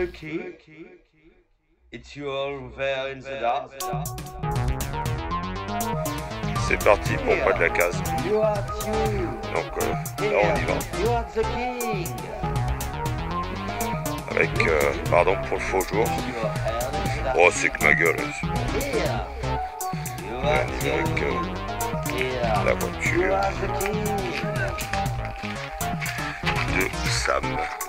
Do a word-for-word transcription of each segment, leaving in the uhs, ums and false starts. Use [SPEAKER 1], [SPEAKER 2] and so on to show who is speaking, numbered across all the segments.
[SPEAKER 1] Lucky, it's you all there in the dark.
[SPEAKER 2] C'est parti pour près de la case.
[SPEAKER 1] You are you.
[SPEAKER 2] Donc euh, là on y va.
[SPEAKER 1] You are the king.
[SPEAKER 2] Avec, euh, pardon pour le faux jour. Oh c'est que ma gueule.
[SPEAKER 1] Here. You
[SPEAKER 2] On
[SPEAKER 1] are
[SPEAKER 2] y va avec euh,
[SPEAKER 1] Here.
[SPEAKER 2] la
[SPEAKER 1] You
[SPEAKER 2] voiture
[SPEAKER 1] are the king.
[SPEAKER 2] de Sam.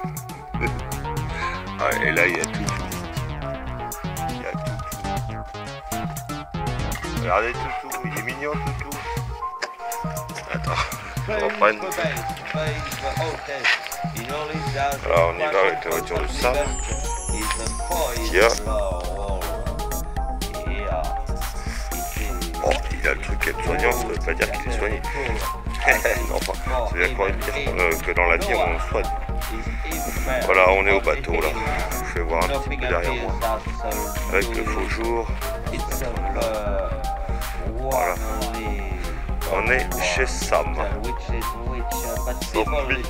[SPEAKER 2] Ouais, et là il y a tout. Il y a tout. Regardez Toutou, il est mignon Toutou. Attends, je reprenne. Alors on y va avec la voiture de Sam. Qui a... Oh, il a le truc être soignant, ça veut pas dire qu'il est soigné. Non, enfin, ça veut dire euh, que dans la vie on soigne. Voilà, on est au bateau là. Je vous fais voir un petit peu derrière moi. Avec le faux jour. Voilà. On est chez Sam. Zombie.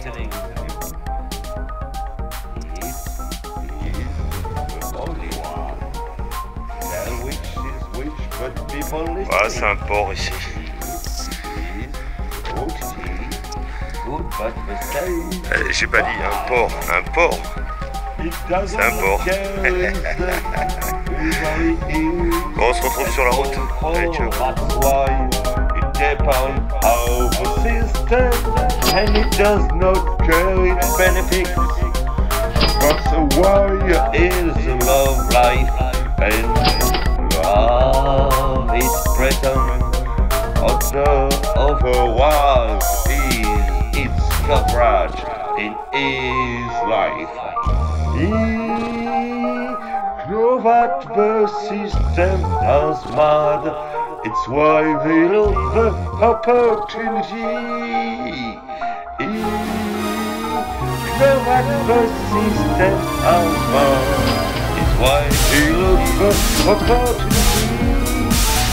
[SPEAKER 2] Voilà, c'est un port ici. Euh, J'ai pas dit un port, un port. C'est un port. Bon, on se retrouve sur la route. Allez, ciao.
[SPEAKER 1] And it does not care its benefits, but why is love life and love is present also otherwise is its coverage in his life. He know that the system does mad. It's why they love the opportunity. He know that the system does mad. It's why they love the opportunity.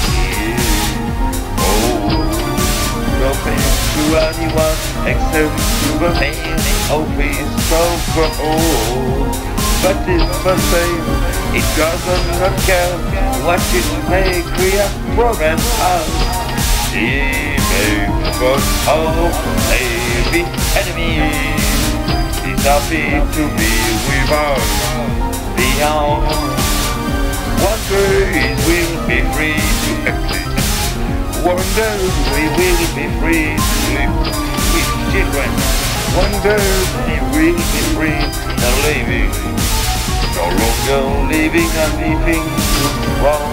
[SPEAKER 1] Oh, nothing to anyone except to the pain of his soul. But it's the same, it doesn't not care what it may create problems as. He may put all maybe enemies. He's happy to be with us beyond. One day we'll be free to exist. One day we will be free to live with children. One day we will be free to living. No longer living and living wrong.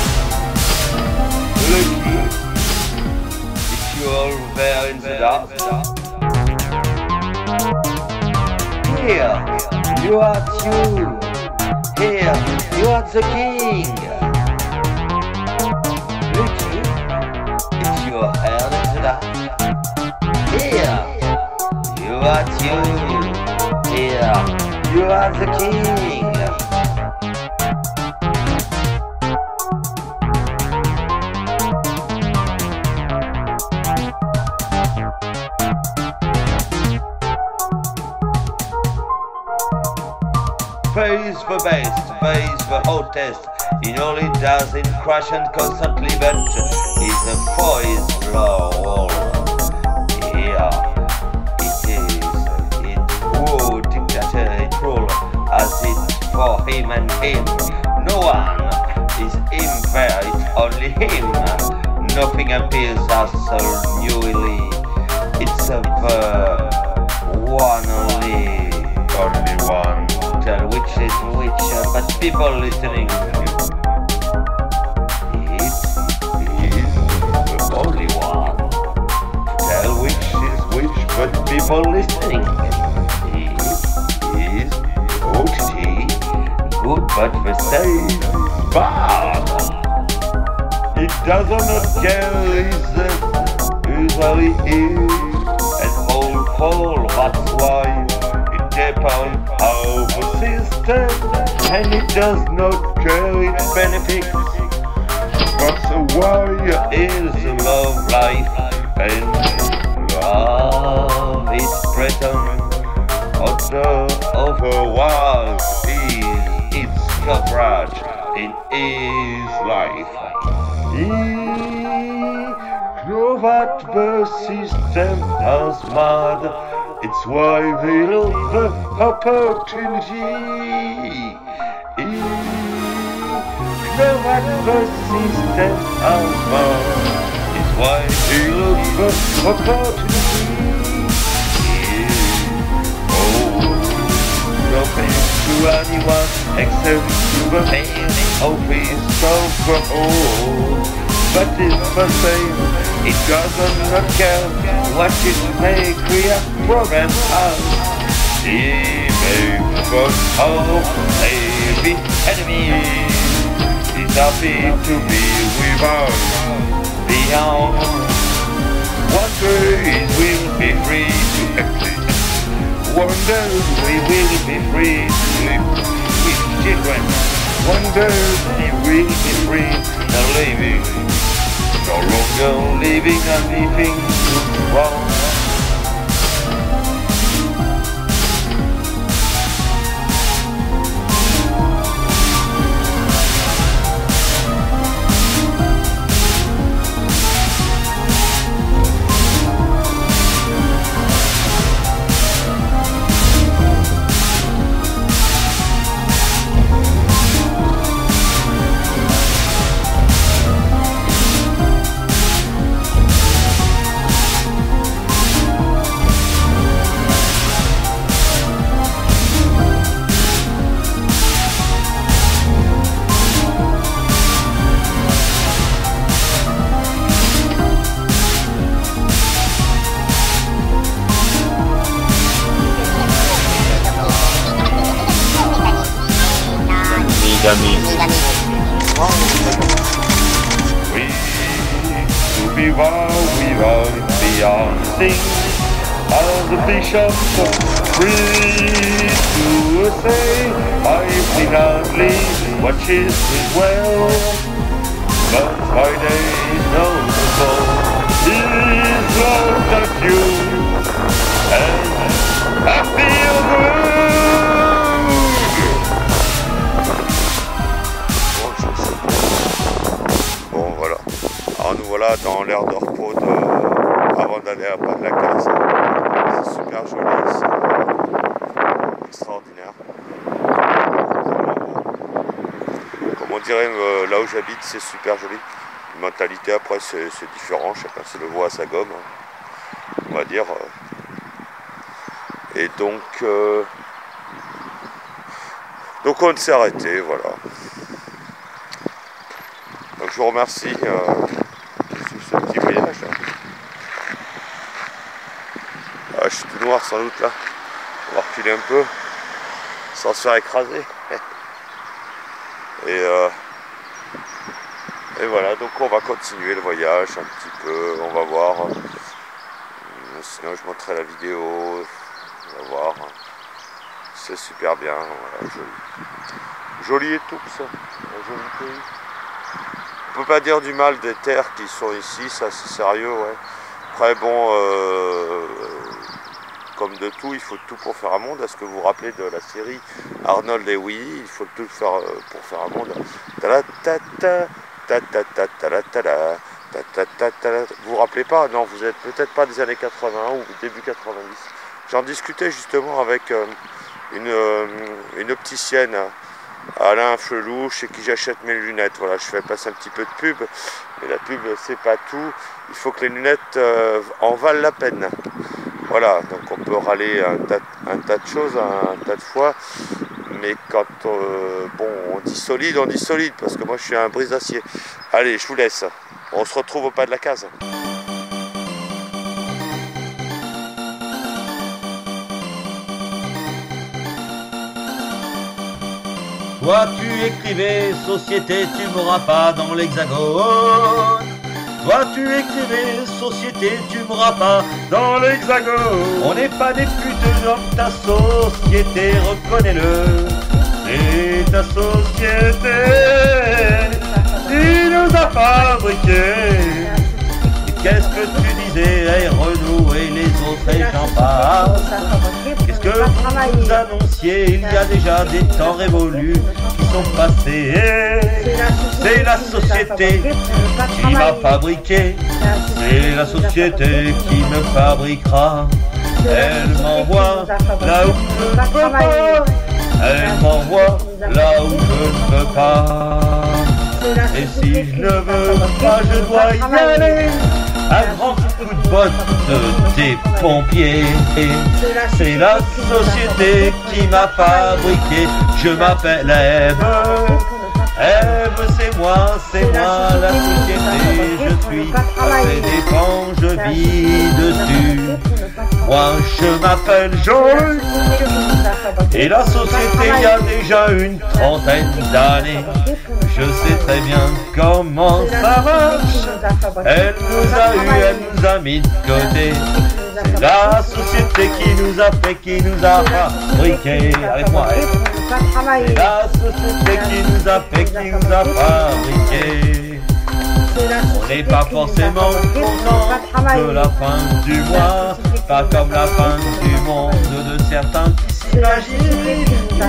[SPEAKER 1] Lucky, it's you all there in the dark. Here, you are you. Here, you are the king. Lucky, it's your hair in the dark. Here, you are you. Here, you are the king. Face the best, face the hottest. In all it does in crash and constantly, but is a voice low. Here it is, it would dictator it rule as it for him and him. No one is him there, it's only him. Nothing appears as so newly. It's a uh, one only, only one. Tell which is which, uh, but people listening. It is the only one. Tell which is which, but people listening. It is O T T, good but the same bad. It does not care is usually is and whole whole, that's why it depends how the system, and it does not care its benefits. But why is love life and love is present also otherwise is in his life. He know that the system has mad, it's why they love the opportunity. He know that the system has mad, it's why they love the opportunity. To anyone except to the man of his control. But it's the same, it doesn't not care what it may create problem as. He may put all maybe enemies. He's happy to be with us beyond. One day we will be free to exist. One day we will be free to live with children. One day we will be free and living. No longer living and living wrong. We to be vow we vow beyond things as the bishops free to say I finally watches his well, but my days know the soul is looked at you and I feel good.
[SPEAKER 2] Voilà dans l'air de repos de, avant d'aller à bas de la case. C'est super joli ici, extraordinaire. Comme on dirait euh, là où j'habite, c'est super joli. La mentalité après c'est différent, chacun se le voit à sa gomme, on va dire. Et donc, euh, donc on s'est arrêté, voilà. Donc je vous remercie. Euh, ce petit voyage. Ah, je suis tout noir sans doute là. On va reculer un peu sans se faire écraser. Et, euh, et voilà, donc on va continuer le voyage un petit peu. On va voir. Sinon je montrerai la vidéo. On va voir. C'est super bien. Voilà, joli. Joli et tout ça. Un joli pays. On peut pas dire du mal des terres qui sont ici, ça c'est sérieux, ouais. Après bon, euh, comme de tout, il faut tout pour faire un monde. Est-ce que vous vous rappelez de la série Arnold et Willy? Il faut tout faire pour faire un monde. Vous vous rappelez pas? Non, vous êtes peut-être pas des années quatre-vingts ou début quatre-vingt-dix. J'en discutais justement avec une, une opticienne, Alain Chelou, chez qui j'achète mes lunettes. Voilà, je fais passer un petit peu de pub, mais la pub c'est pas tout. Il faut que les lunettes euh, en valent la peine. Voilà, donc on peut râler un tas, un tas de choses, un tas de fois, mais quand euh, bon, on dit solide, on dit solide, parce que moi je suis un brise d'acier. Allez, je vous laisse. On se retrouve au pas de la case.
[SPEAKER 3] Toi tu écrivais société, tu m'auras pas dans l'hexagone. Toi tu écrivais société, tu m'auras pas dans l'hexagone. On n'est pas des putes dans ta société, reconnais-le. C'est ta société qui nous a fabriqués. Qu'est-ce que tu disais, hey, Renaud et les autres, et j'en passe. Qu'est-ce que vous annonciez, il y a déjà des temps révolus qui sont passés. C'est la société qui m'a fabriqué, c'est la société qui me fabriquera. Elle m'envoie là où je ne peux pas, elle m'envoie là où je ne peux pas. Et si je ne veux pas, je dois y aller. Un grand coup de botte des pompiers. C'est la société qui m'a fabriqué. Je m'appelle Ève. Ève, c'est moi, c'est moi la société. Je suis possédé quand je vis dessus. Moi je m'appelle Jean-Luc. Et la société il y a déjà une trentaine d'années. Je sais très bien comment ça marche. Elle nous a eu, elle nous a mis de côté. C'est la société qui nous a fait, qui nous a fabriqué. Avec moi, c'est la société qui nous a fait, qui nous a fabriqué. On n'est pas forcément content de la fin du mois, pas comme la fin du monde de certains qui s'imaginent.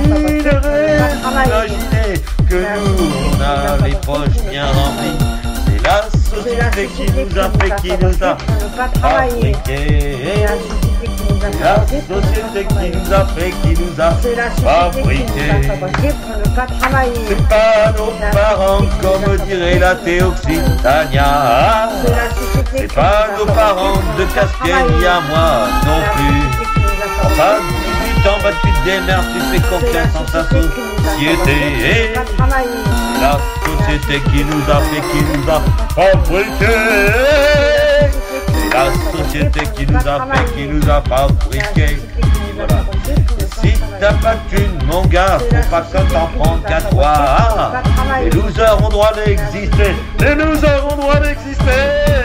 [SPEAKER 3] Imaginez que nous, on a les poches bien remplies. C'est la société qui nous a fait, qui nous a fabriqué. La société qui nous a fait, qui nous a fabriqué. C'est pas nos parents, comme dirait la Théoxytania. C'est pas nos parents de Caspienne, ni à moi non plus. Enfin, dix-huit ans, bah tu te démerdes, tu fais confiance en ta société. C'est la société qui nous a fait, qui nous a fabriqué. C'est la société qui nous a fait, qui nous a fabriqué. Voilà. Si t'as pas de thune, mon gars, faut pas que t'en prendre qu'à toi. Les losers ont droit d'exister. Les losers ont droit d'exister.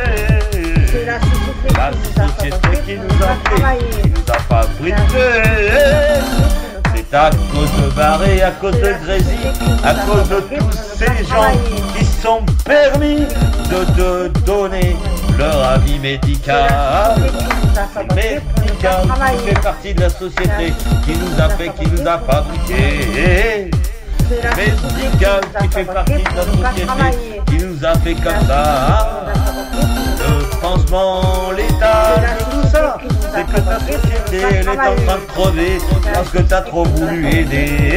[SPEAKER 3] La société qui nous a fait, qui nous a fabriqué. C'est à cause de Barré, à cause de Grésy, à cause de tous ces gens qui sont permis de te donner leur avis médical. C'est médical qui fait partie de la société qui nous a fait, qui nous a fabriqué. Médical qui fait partie de la société qui nous a fait comme ça. Le pansement létal de tout ça, c'est que ta société elle est en train de crever parce que t'as trop voulu aider.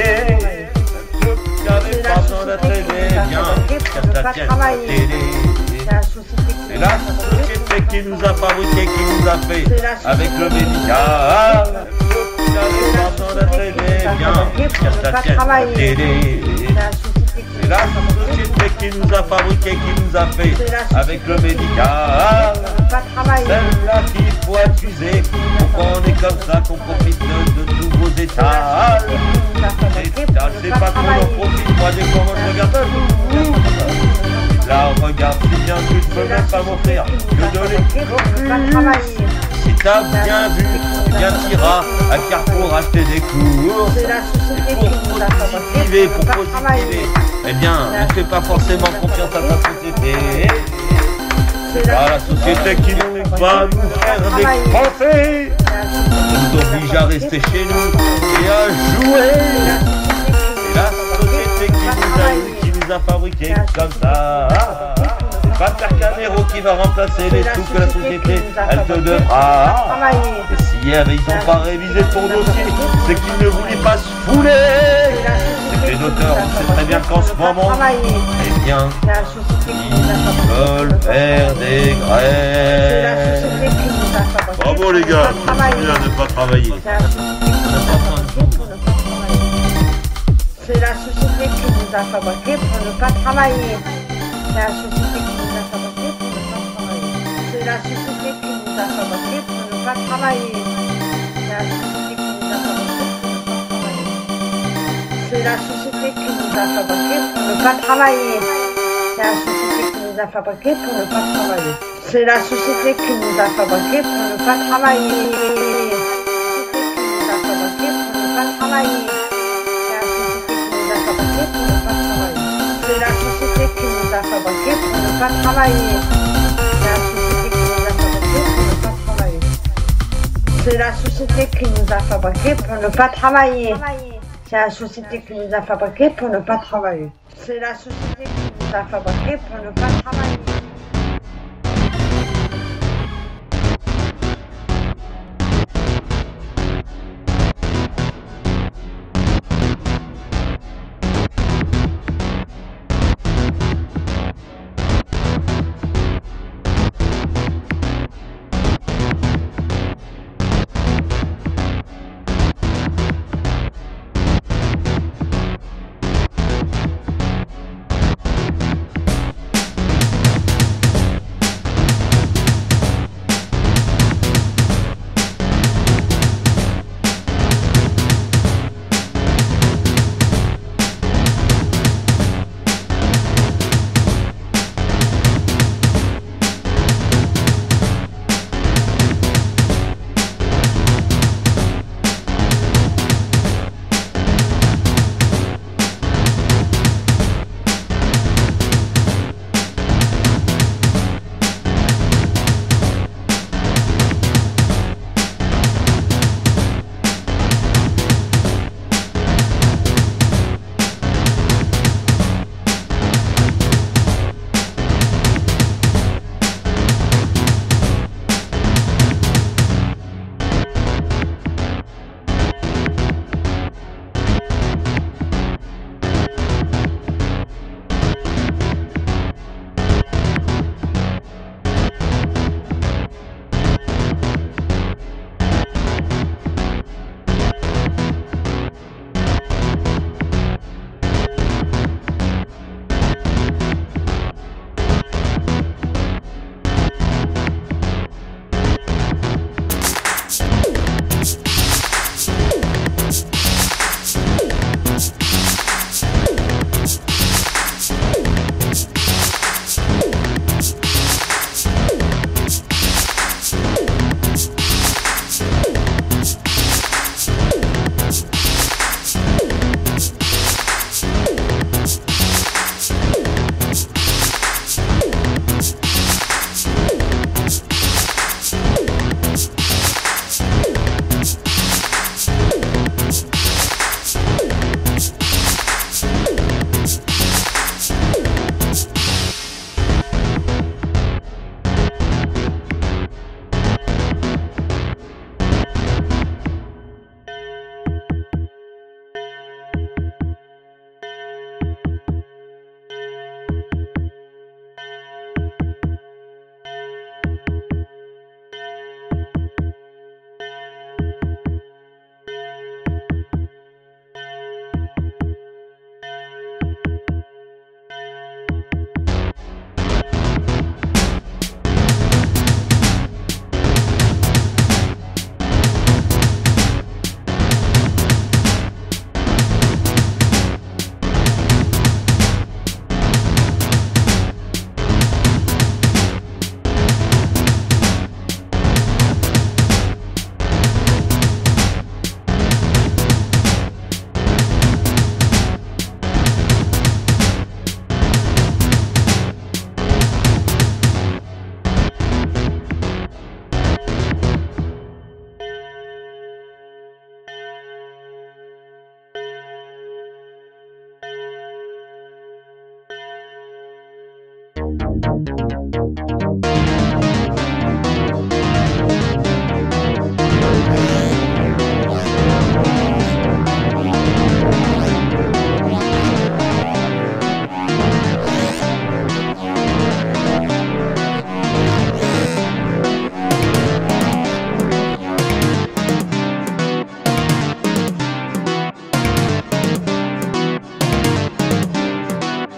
[SPEAKER 3] J'avais pas besoin d'être aidé, bien, car t'as tienne télé. C'est la société qui nous a fabriqué, qui nous a fait avec le médical. J'avais pas besoin d'être aidé, bien, car t'as tienne télé. C'est la société qui nous a fabriqué, qui nous a fait avec le médical. Celle-là qu'il faut accuser. Pourquoi on est comme ça, qu'on profite de, de tous vos états. C'est pas qu'on en profite, moi des fois moi je regarde ça. Là regarde, si bien tu ne peux même pas m'offrir que de l'école. Si t'as bien vu, eh bien t'iras à Carrefour acheter des courses. Et pour positiver, pour positiver, eh bien ne fais pas forcément confiance à ta société. C'est pas la société qui va nous faire des Français. Elle nous oblige à rester chez nous et à jouer. C'est la société qui nous a eu, qui nous a fabriqué comme ça. C'est pas Carcanero qui va remplacer les sous que la société, elle te devra. Et si hier ils n'ont pas révisé ton dossier, c'est qu'ils ne voulaient pas se fouler. C'est que les auteurs, on sait très bien qu'en ce moment, eh bien, ils veulent faire des grèves. Bravo les gars, c'est bien de ne pas travailler.
[SPEAKER 4] C'est la société qui nous a fabriqué pour ne pas travailler. C'est la société qui nous a fabriqué pour ne pas travailler. C'est la société qui nous a fabriqué pour ne pas travailler. C'est la société qui nous a fabriqué pour ne pas travailler. C'est la société qui nous a fabriqué pour ne pas travailler. C'est la société qui nous a fabriqué pour ne pas travailler. C'est la société qui nous a fabriqué pour ne pas travailler. C'est la société qui nous a fabriqué pour ne pas travailler. C'est la société qui nous a fabriqués pour ne pas travailler. C'est la société qui nous a fabriqués pour ne pas travailler. C'est la société qui nous a fabriqués pour ne pas travailler.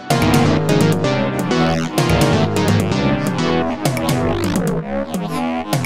[SPEAKER 5] Thank you.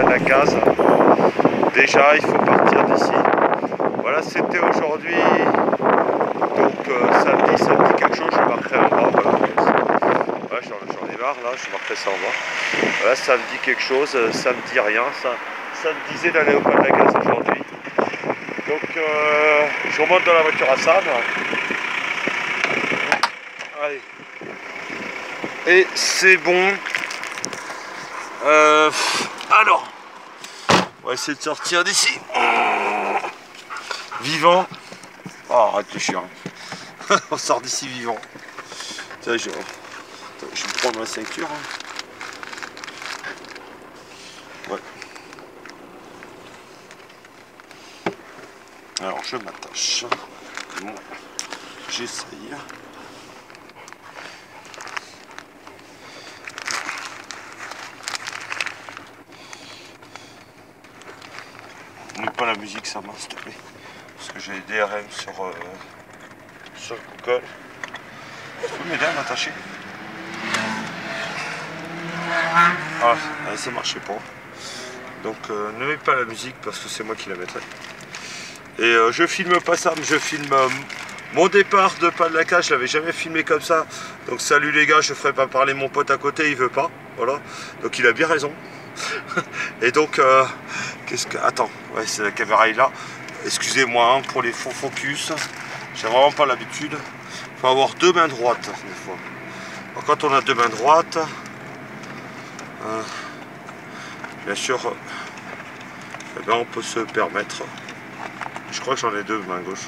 [SPEAKER 2] de la case. Déjà, il faut partir d'ici. Voilà, c'était aujourd'hui. Donc euh, samedi, samedi quelque chose, je marquerai en bas. Voilà, voilà j'en ai marre là, je marquerai ça en bas. Voilà, ça me dit quelque chose, ça me dit rien. Ça, ça me disait d'aller au pas de la case aujourd'hui. Donc euh, je remonte dans la voiture à Sam. Allez. Et c'est bon. Euh, alors, on va essayer de sortir d'ici. Vivant. Oh, arrête le chien. On sort d'ici vivant. Tiens, je... je vais prendre ma ceinture. Ouais. Alors, je m'attache. Bon, j'essaye. Pas la musique, ça m'a, s'il te plaît, parce que j'ai des D R M sur, euh, sur Google. Tu peux m'aider à m'attacher? Ah, ça marchait pas. Donc euh, ne mets pas la musique parce que c'est moi qui la mettrai. Et euh, je filme pas ça, mais je filme euh, mon départ de pas de la cage. Je l'avais jamais filmé comme ça. Donc salut les gars, je ferai pas parler mon pote à côté, il veut pas. Voilà. Donc il a bien raison. Et donc, euh, qu'est-ce que... Attends, ouais, c'est la caméra est là. Excusez-moi hein, pour les faux focus. J'ai vraiment pas l'habitude. Il faut avoir deux mains droites, des fois. Alors, quand on a deux mains droites, euh, bien sûr, eh ben, on peut se permettre. Je crois que j'en ai deux main gauche.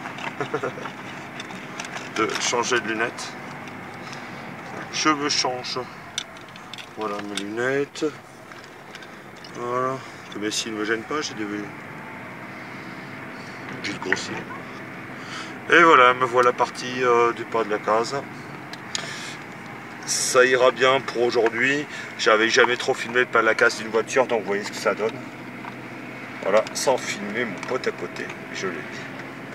[SPEAKER 2] De changer de lunettes. Je me change. Voilà mes lunettes. Voilà, que mes cils ne me gênent pas, j'ai des... j'ai le gros cil. Et voilà, me voilà parti euh, du pas de la case. Ça ira bien pour aujourd'hui. J'avais jamais trop filmé le pas de la case d'une voiture, donc vous voyez ce que ça donne. Voilà, sans filmer mon pote à côté, je l'ai dit.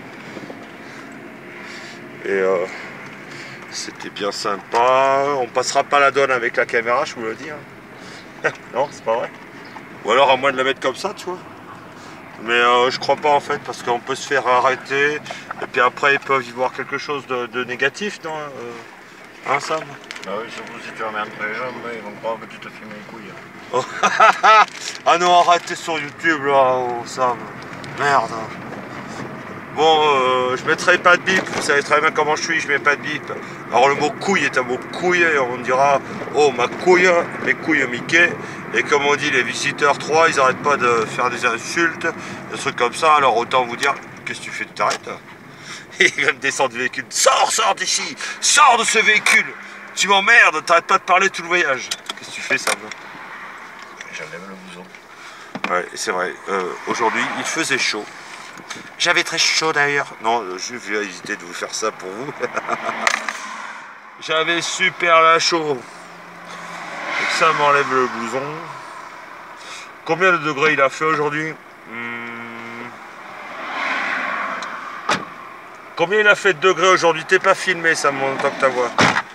[SPEAKER 2] Et euh, c'était bien sympa. On passera pas la donne avec la caméra, je vous le dis. Hein. Non, c'est pas vrai. Ou alors à moins de la mettre comme ça, tu vois. Mais euh, je crois pas en fait, parce qu'on peut se faire arrêter. Et puis après, ils peuvent y voir quelque chose de, de négatif, non euh, Hein, Sam?
[SPEAKER 3] Bah oui, surtout si tu emmènes les gens, ils vont croire que tu te filmes les couilles.
[SPEAKER 2] Oh. Ah non, arrêtez sur YouTube là, oh, Sam. Merde. Bon, euh, je mettrai pas de bip, vous savez très bien comment je suis, je mets pas de bip. Alors le mot couille est un mot couille, et on dira, oh ma couille, mes couilles Mickey. Et comme on dit, les visiteurs trois, ils arrêtent pas de faire des insultes, des trucs comme ça, alors autant vous dire, qu'est-ce que tu fais, tu t'arrêtes? Et il va me descendre du véhicule, sors, sors d'ici, sors de ce véhicule, tu m'emmerdes, t'arrêtes pas de parler tout le voyage. Qu'est-ce que tu fais, ça?
[SPEAKER 3] J'enlève le blouson.
[SPEAKER 2] Ouais, c'est vrai, euh, aujourd'hui, il faisait chaud. J'avais très chaud d'ailleurs. Non, je vais hésiter de vous faire ça pour vous. J'avais super la chaud. Donc ça m'enlève le blouson. Combien de degrés il a fait aujourd'hui? hmm. Combien il a fait de degrés aujourd'hui? T'es pas filmé, ça me montre que ta voix.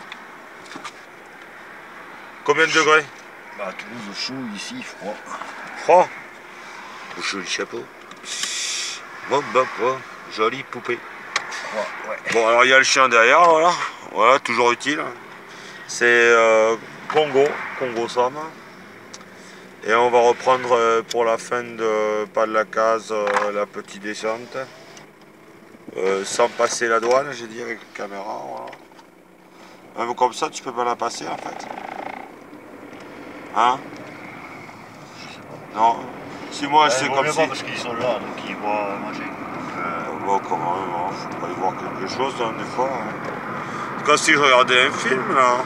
[SPEAKER 2] Combien de degrés?
[SPEAKER 3] Bah à Toulouse chaud, ici froid.
[SPEAKER 2] Froid? Joli chapeau. Bon, bah, bon, jolie poupée.
[SPEAKER 3] Ouais, ouais.
[SPEAKER 2] Bon, alors il y a le chien derrière, voilà. Voilà, toujours utile. C'est euh, Congo, Congo Sam. Et on va reprendre euh, pour la fin de pas de la case euh, la petite descente. Euh, sans passer la douane, j'ai dit avec la caméra, voilà. Même comme ça, tu peux pas la passer en fait. Hein? Non? Si moi, c'est comme si...
[SPEAKER 3] parce qu'ils sont là, donc ils voient manger.
[SPEAKER 2] Euh, bon, comment même, hein, faut pas y voir quelque chose, hein, des fois. Hein. Quand si je regardais un film, là...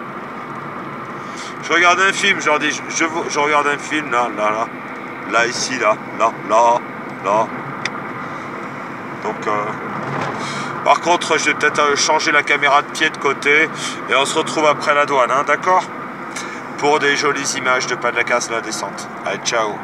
[SPEAKER 2] Je regardais un film, je, dis, je, je, je regarde un film, là, là, là. Là, ici, là, là, là, là. Donc, euh... par contre, je vais peut-être changer la caméra de pied de côté, et on se retrouve après la douane, hein, d'accord? Pour des jolies images de pas de la case, la descente. Allez, ciao!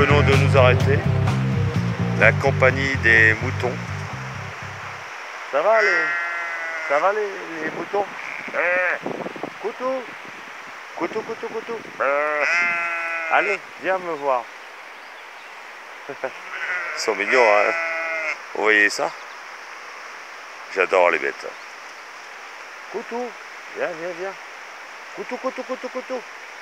[SPEAKER 2] venons de nous arrêter. La compagnie des moutons. Ça va les, ça va les, les moutons? Coutou, coutou, coutou, coutou. Allez, viens me voir. Ils sont mignons, hein. Vous voyez ça? J'adore les bêtes. Coutou, viens, viens, viens. Coutou, coutou, coutou, coutou.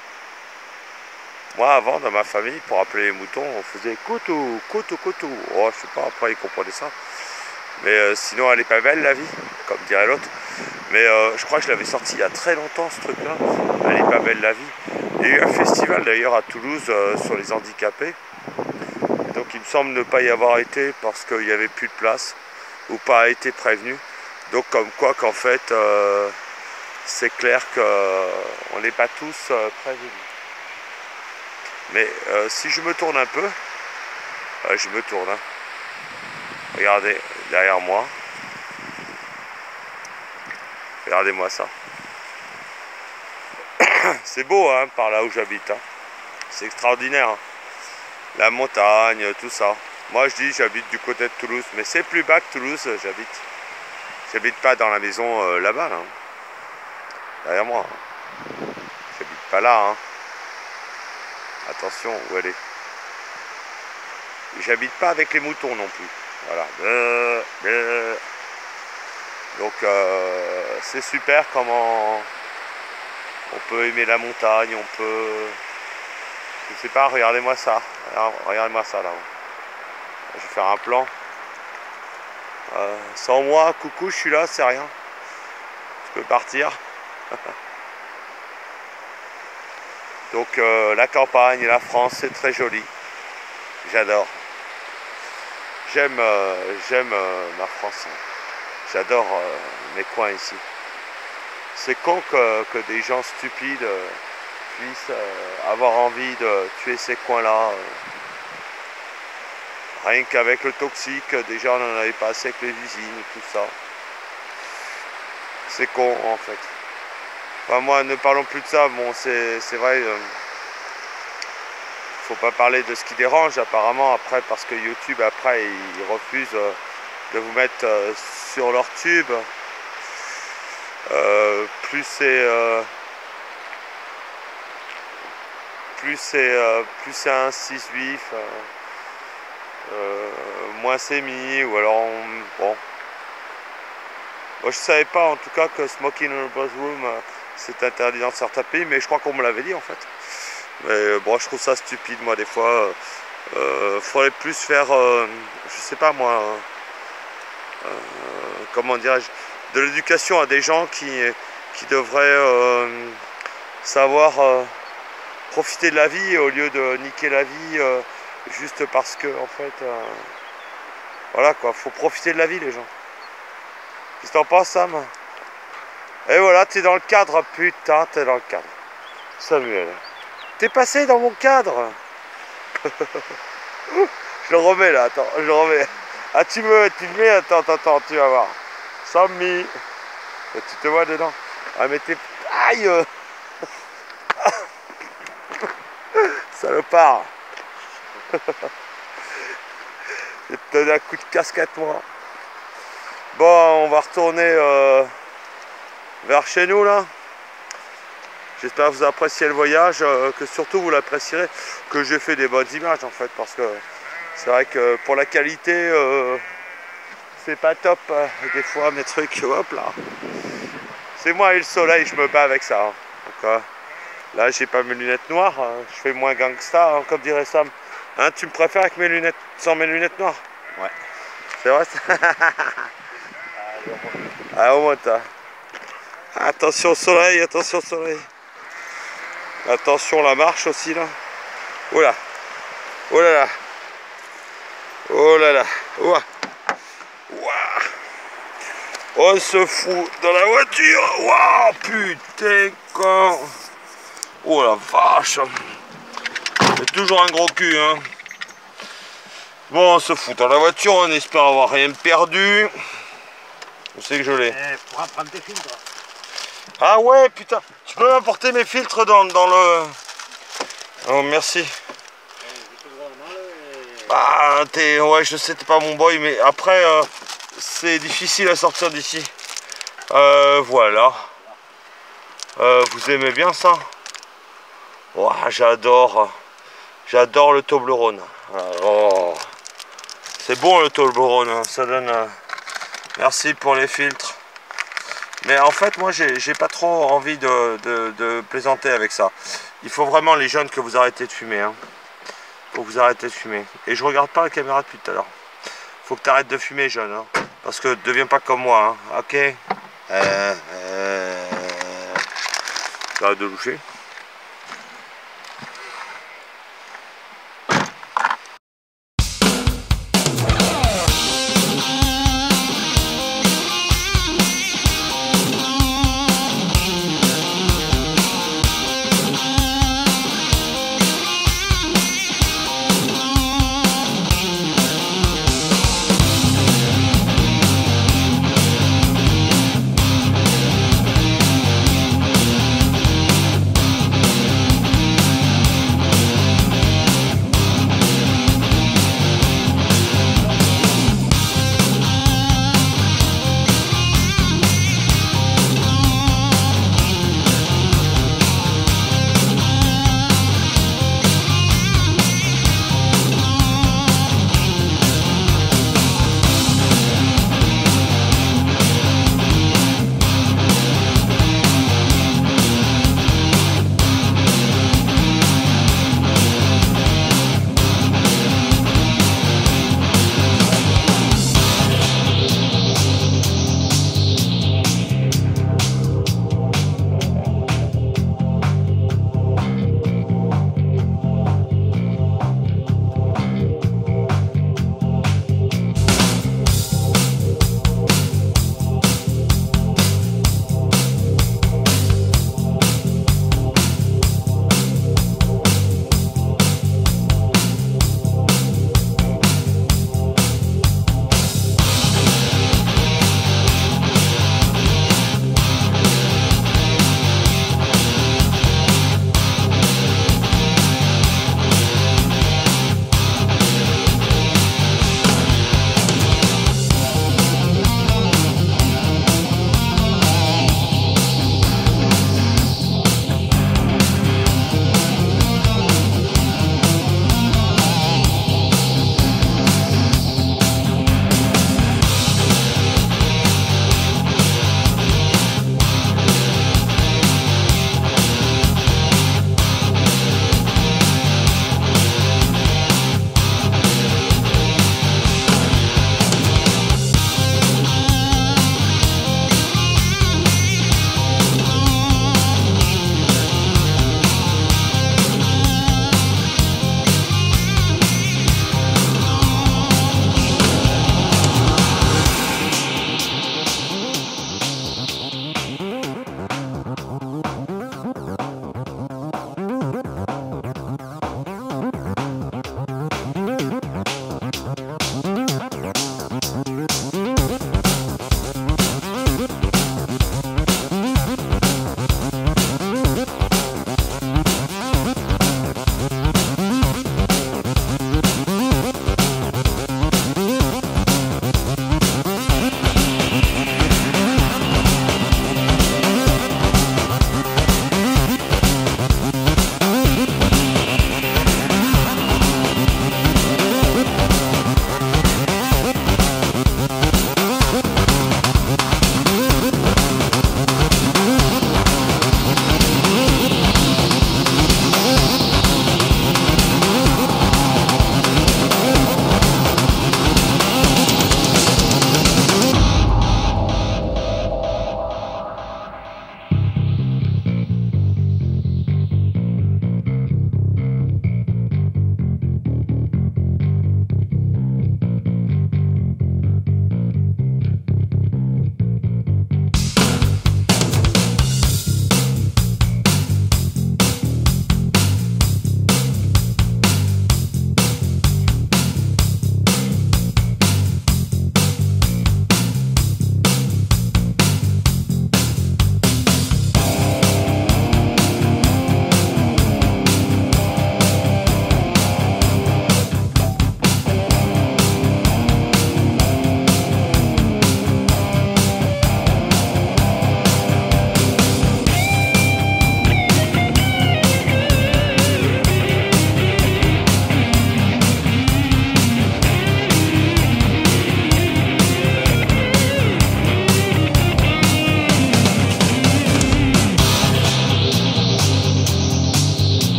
[SPEAKER 2] Moi, avant, dans ma famille, pour appeler les moutons, on faisait coutou, coutou, coutou. Oh, je sais pas, après, ils comprenaient ça. Mais euh, sinon, elle est pas belle, la vie, comme dirait l'autre. Mais euh, je crois que je l'avais sorti il y a très longtemps, ce truc-là. Elle est pas belle, la vie. Il y a eu un festival, d'ailleurs, à Toulouse, euh, sur les handicapés. Et donc, il me semble ne pas y avoir été parce qu'il n'y avait plus de place ou pas été prévenu. Donc, comme quoi qu'en fait, euh, c'est clair qu'on euh, n'est pas tous euh, prévenus. Mais euh, si je me tourne un peu, euh, je me tourne, hein. Regardez, derrière moi. Regardez-moi ça. C'est beau, hein, par là où j'habite. Hein. C'est extraordinaire. Hein. La montagne, tout ça. Moi, je dis, j'habite du côté de Toulouse. Mais c'est plus bas que Toulouse, j'habite. J'habite pas dans la maison euh, là-bas, là. Derrière moi. Hein. J'habite pas là. Hein. Attention, où elle est. J'habite pas avec les moutons non plus. Voilà. Bleu, bleu. Donc euh, c'est super comment on peut aimer la montagne, on peut... Je sais pas, regardez-moi ça. Regardez-moi ça là. Je vais faire un plan. Euh, sans moi, coucou, je suis là, c'est rien. Je peux partir. Donc euh, la campagne, la France, c'est très joli. J'adore. J'aime euh, j'aime euh, ma France. J'adore euh, mes coins ici. C'est con que, que des gens stupides euh, puissent euh, avoir envie de tuer ces coins-là. Euh. Rien qu'avec le toxique, déjà on n'en avait pas assez avec les usines, tout ça. C'est con en fait. Enfin, moi, ne parlons plus de ça. Bon, c'est vrai. Euh, faut pas parler de ce qui dérange apparemment après parce que YouTube après ils refusent euh, de vous mettre euh, sur leur tube. Euh, plus c'est euh, plus c'est euh, plus c'est un six vif, euh, euh, moins c'est mis ou alors on, bon. Moi je savais pas en tout cas que smoking in a bathroom euh, c'est interdit dans certains pays, mais je crois qu'on me l'avait dit en fait. Mais bon, je trouve ça stupide, moi, des fois. Euh, faudrait plus faire, euh, je sais pas moi, euh, comment dirais-je, de l'éducation à des gens qui, qui devraient euh, savoir euh, profiter de la vie au lieu de niquer la vie euh, juste parce que, en fait, euh, voilà quoi, faut profiter de la vie, les gens. Qu'est-ce que t'en penses, Sam? Et voilà, t'es dans le cadre, putain, t'es dans le cadre. Samuel. T'es passé dans mon cadre. Je le remets là, attends, je le remets. Ah tu me, tu me mets, attends, attends, attends, tu vas voir. Sammy. Tu te vois dedans. Ah mais t'es... Aïe. Salopard. Je vais te donner un coup de casquette moi. Bon, on va retourner euh, vers chez nous là. J'espère que vous appréciez le voyage, euh, que surtout vous l'apprécierez, que j'ai fait des bonnes images en fait, parce que c'est vrai que pour la qualité, euh, c'est pas top, euh, des fois mes trucs, hop là. C'est moi et le soleil, je me bats avec ça. Hein. Donc, euh, là, j'ai pas mes lunettes noires, hein, je fais moins gangsta, hein, comme dirait Sam. Hein, tu me préfères avec mes lunettes, sans mes lunettes noires? Ouais. C'est vrai ça? Ah, au moins t'as. Attention au soleil, attention au soleil. Attention la marche aussi là. Oh là. Oh là là. Oh là là. Ouah. Ouah. On se fout dans la voiture. Waouh, putain con. Oh la vache. C'est toujours un gros cul hein. Bon, on se fout dans la voiture, on espère avoir rien perdu. Je sais que je l'ai.
[SPEAKER 3] Eh, pour prendre tes filtres.
[SPEAKER 2] Ah ouais, putain. Tu peux m'apporter mes filtres dans, dans le... Oh, merci. Ah, t'es... Ouais, je sais, t'es pas mon boy, mais après, euh, c'est difficile à sortir d'ici. Euh, voilà. Euh, vous aimez bien ça? Oh, j'adore. J'adore le Toblerone. Oh. C'est bon le Toblerone, hein. Ça donne... Euh... Merci pour les filtres. Mais en fait, moi, j'ai pas trop envie de, de, de plaisanter avec ça. Il faut vraiment, les jeunes, que vous arrêtez de fumer. Hein. Faut que vous arrêtez de fumer. Et je regarde pas la caméra depuis tout à l'heure. Faut que tu arrêtes de fumer, jeune. Hein. Parce que deviens pas comme moi. Hein. Ok. euh, euh... T'arrêtes de loucher.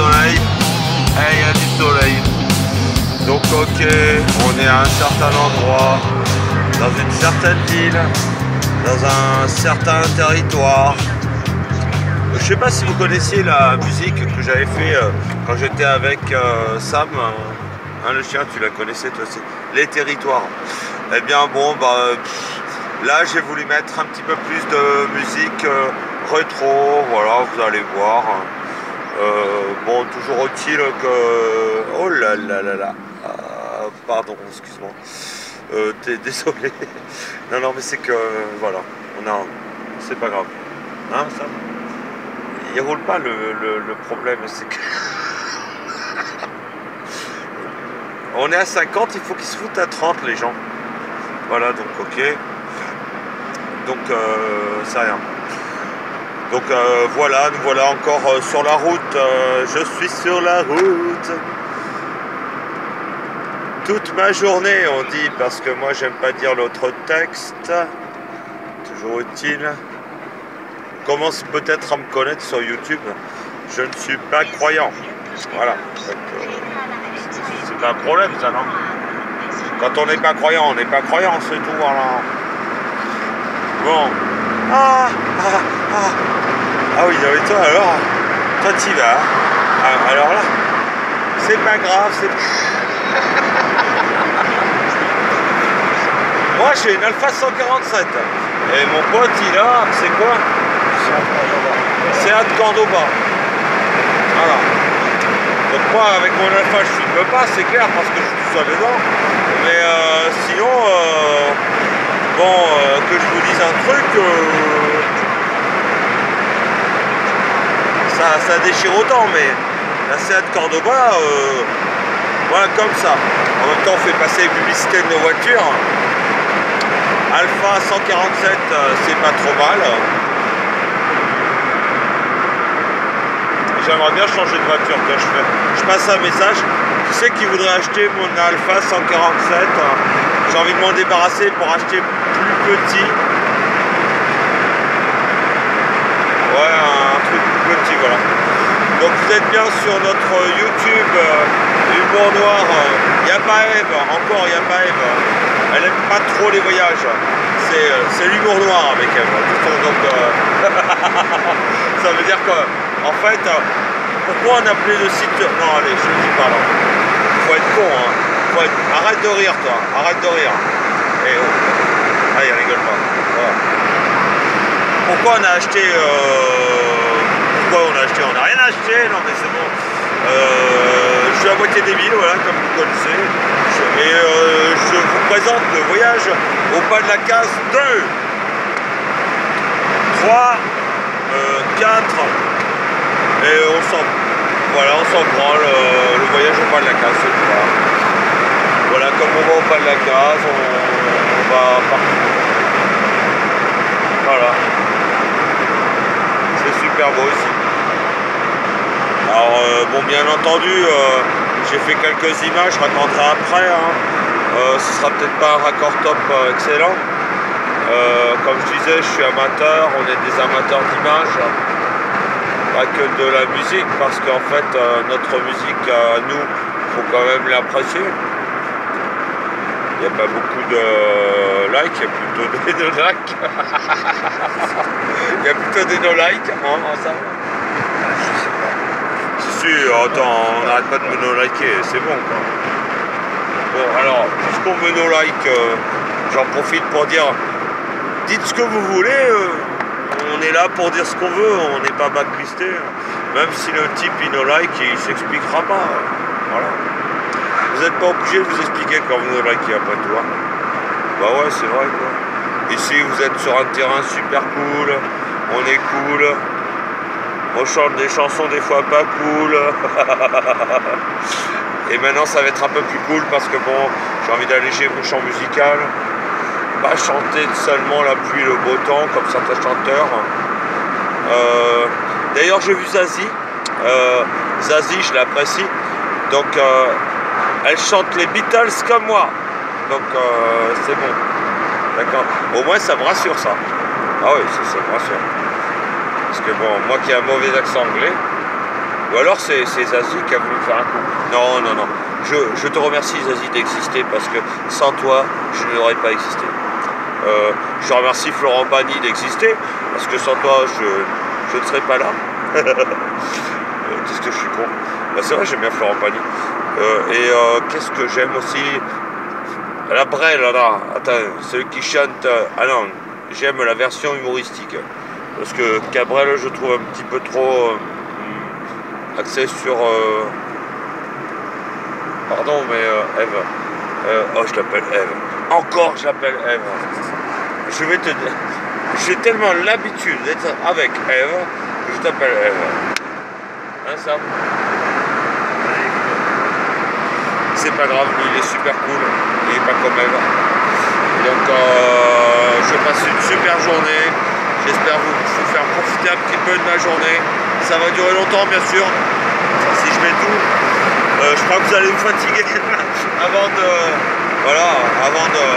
[SPEAKER 2] soleil. Eh, il y a du soleil. Donc ok, on est à un certain endroit, dans une certaine ville, dans un certain territoire. Je sais pas si vous connaissiez la musique que j'avais fait euh, quand j'étais avec euh, Sam, hein, le chien, tu la connaissais toi aussi, Les Territoires. Eh bien bon, bah, pff, là j'ai voulu mettre un petit peu plus de musique euh, rétro, voilà, vous allez voir. Euh, bon, toujours utile que... Oh là là là là. Euh, pardon, excuse-moi. Euh, désolé. Non, non, mais c'est que... Voilà. On a... C'est pas grave. Hein, ça il roule pas, le, le, le problème, c'est que... On est à cinquante, il faut qu'ils se foutent à trente, les gens. Voilà, donc ok. Donc, euh, c'est rien. Donc euh, voilà, nous voilà encore euh, sur la route, euh, je suis sur la route toute ma journée, on dit, parce que moi j'aime pas dire l'autre texte, toujours utile. On commence peut-être à me connaître sur YouTube, je ne suis pas croyant, voilà, euh, c'est pas un problème ça, non? Quand on n'est pas croyant, on n'est pas croyant, c'est tout, voilà. Bon. Ah, ah, ah. Ah oui, non mais toi alors, toi t'y vas. Ah, alors là, c'est pas grave, c'est... Moi j'ai une Alpha cent quarante-sept. Et mon pote il a, c'est quoi? C'est un Cordoba. Voilà. Donc moi avec mon Alpha je filme pas, c'est clair, parce que je suis tout seul dedans. Mais euh, sinon, euh, bon, euh, que je vous dise un truc... Euh, Ça, ça déchire autant, mais la Seat Cordoba, euh, voilà, comme ça. En même temps, on fait passer les publicités de nos voitures. Alpha cent quarante-sept, euh, c'est pas trop mal. J'aimerais bien changer de voiture. Quand je, fais, je passe un message. Qui c'est qui voudrait acheter mon Alpha cent quarante-sept? J'ai envie de m'en débarrasser pour acheter plus petit. Ouais, un truc plus petit, voilà. Donc vous êtes bien sur notre YouTube euh, Humour Noir. Il n'y a pas Eve, encore il n'y a pas Eve. Elle n'aime pas trop les voyages. C'est euh, l'humour noir avec Eve. Donc euh, ça veut dire que, en fait, euh, pourquoi on appelait le site... Non, allez, je ne dis pas là. Faut être con, hein. Faut être... Arrête de rire, toi. Arrête de rire. Et oh. Ah, il rigole pas. Voilà. Pourquoi on a acheté... Euh... Pourquoi on a acheté? On n'a rien acheté, non mais c'est bon. Euh, je suis à moitié débile, voilà, comme vous connaissez. Et euh, je vous présente le voyage au pas de la case deux, trois, quatre, et on s'en... Voilà, on s'en prend le, le voyage au pas de la case, c'est quoi. Voilà, comme on va au pas de la case, on, on va partout. Voilà. C'est super beau ici. Alors euh, bon, bien entendu, euh, j'ai fait quelques images, je raconterai après. Hein. Euh, ce sera peut-être pas un raccord top euh, excellent. Euh, comme je disais, je suis amateur, on est des amateurs d'images, pas que de la musique, parce qu'en fait, euh, notre musique à nous, il faut quand même l'apprécier. Il n'y a pas beaucoup de likes, il y a plutôt des no-likes. Il y a plutôt des no-likes, hein, ça. Je sais pas. Si, si, attends, on n'arrête pas de me no-liker, c'est bon, quoi. Bon, alors, puisqu'on me no-like, euh, j'en profite pour dire, dites ce que vous voulez, euh, on est là pour dire ce qu'on veut, on n'est pas backlisté. Même si le type il no-like, il s'expliquera pas. Voilà. Vous n'êtes pas obligé de vous expliquer quand vous no likez après tout. Hein. Bah ouais, c'est vrai quoi. Ici, vous êtes sur un terrain super cool, on est cool, on chante des chansons des fois pas cool. Et maintenant, ça va être un peu plus cool parce que bon, j'ai envie d'alléger mon chant musical. Pas chanter seulement la pluie et le beau temps comme certains chanteurs. Euh, D'ailleurs, j'ai vu Zazie. Euh, Zazie, je l'apprécie. Donc, euh, elle chante les Beatles comme moi. Donc, euh, c'est bon. D'accord. Au moins, ça me rassure, ça. Ah oui, ça, ça me rassure. Parce que bon, moi qui ai un mauvais accent anglais, Ou alors c'est Zazie qui a voulu faire un coup. Non, non, non. Je, je te remercie Zazie d'exister parce que sans toi, je n'aurais pas existé. Euh, je remercie Florent Pagny d'exister parce que sans toi, je, je ne serais pas là. Qu'est-ce que je suis con. Bah, c'est vrai, j'aime bien Florent Pagny. Euh, et euh, qu'est-ce que j'aime aussi? La Brel, là, là, attends, celui qui chante. Euh, ah non, j'aime la version humoristique. Parce que Cabrel, je trouve un petit peu trop euh, axé sur. Euh, pardon, mais euh, Eve. Euh, oh, je l'appelle Eve. Encore, je l'appelle Eve. Je vais te dire. J'ai tellement l'habitude d'être avec Eve que je t'appelle Eve. Hein, Sam? C'est pas grave, lui, il est super cool. Il est pas comme Eve. Donc, euh, je passe une super journée. J'espère vous, vous faire profiter un petit peu de ma journée. Ça va durer longtemps, bien sûr. Si je mets tout, euh, je crois que vous allez vous fatiguer avant de. Voilà, avant de.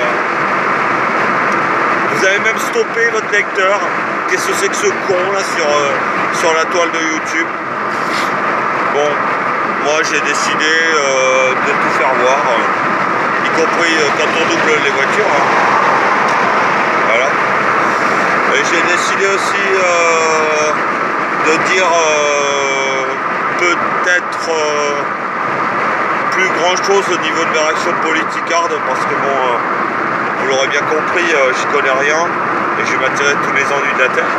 [SPEAKER 2] Vous avez même stoppé votre lecteur. Qu'est-ce que c'est que ce con là sur, euh, sur la toile de YouTube? Bon, moi j'ai décidé euh, de tout faire voir, euh, y compris euh, quand on double les voitures. Hein. Voilà. Et j'ai décidé aussi euh, de dire euh, peut-être euh, plus grand chose au niveau de mes réactions politicardes parce que bon, euh, vous l'aurez bien compris, euh, je connais rien et je vais m'attirer tous les ennuis de la terre.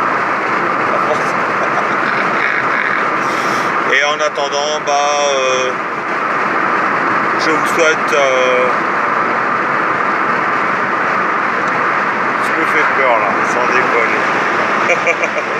[SPEAKER 2] Et en attendant, bah, euh, je vous souhaite. Euh, tu me fais peur là, sans déconner.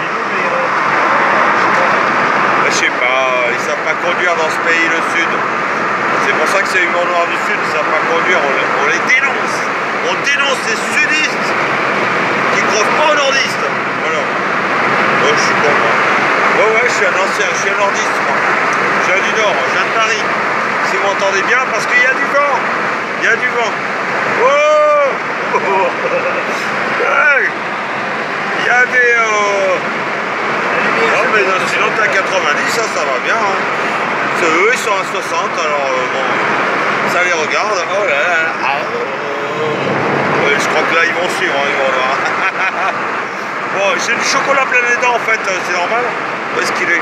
[SPEAKER 2] Je sais pas, ils savent pas conduire dans ce pays, le Sud. C'est pour ça que c'est l'humour noir du Sud, ils savent pas conduire, on les, on les dénonce. On dénonce les sudistes qui crevent pas aux nordistes. Voilà. Oh, je suis con, moi. Ouais, ouais, je suis un ancien, je suis un nordiste, moi. Je viens du Nord, je viens de Paris. Si vous m'entendez bien, parce qu'il y a du vent. Il y a du vent. Oh, oh. Hey. Il y a des... Euh... Non, mais sinon, t'es à quatre-vingt-dix, ça, ça va bien. Hein. Eux, ils sont à soixante, alors euh, bon, ça les regarde. Oh là là, ah, oh. Ouais, je crois que là, ils vont suivre, hein, ils vont voir. Bon, j'ai du chocolat plein les dents, en fait, c'est normal. Où est-ce qu'il est,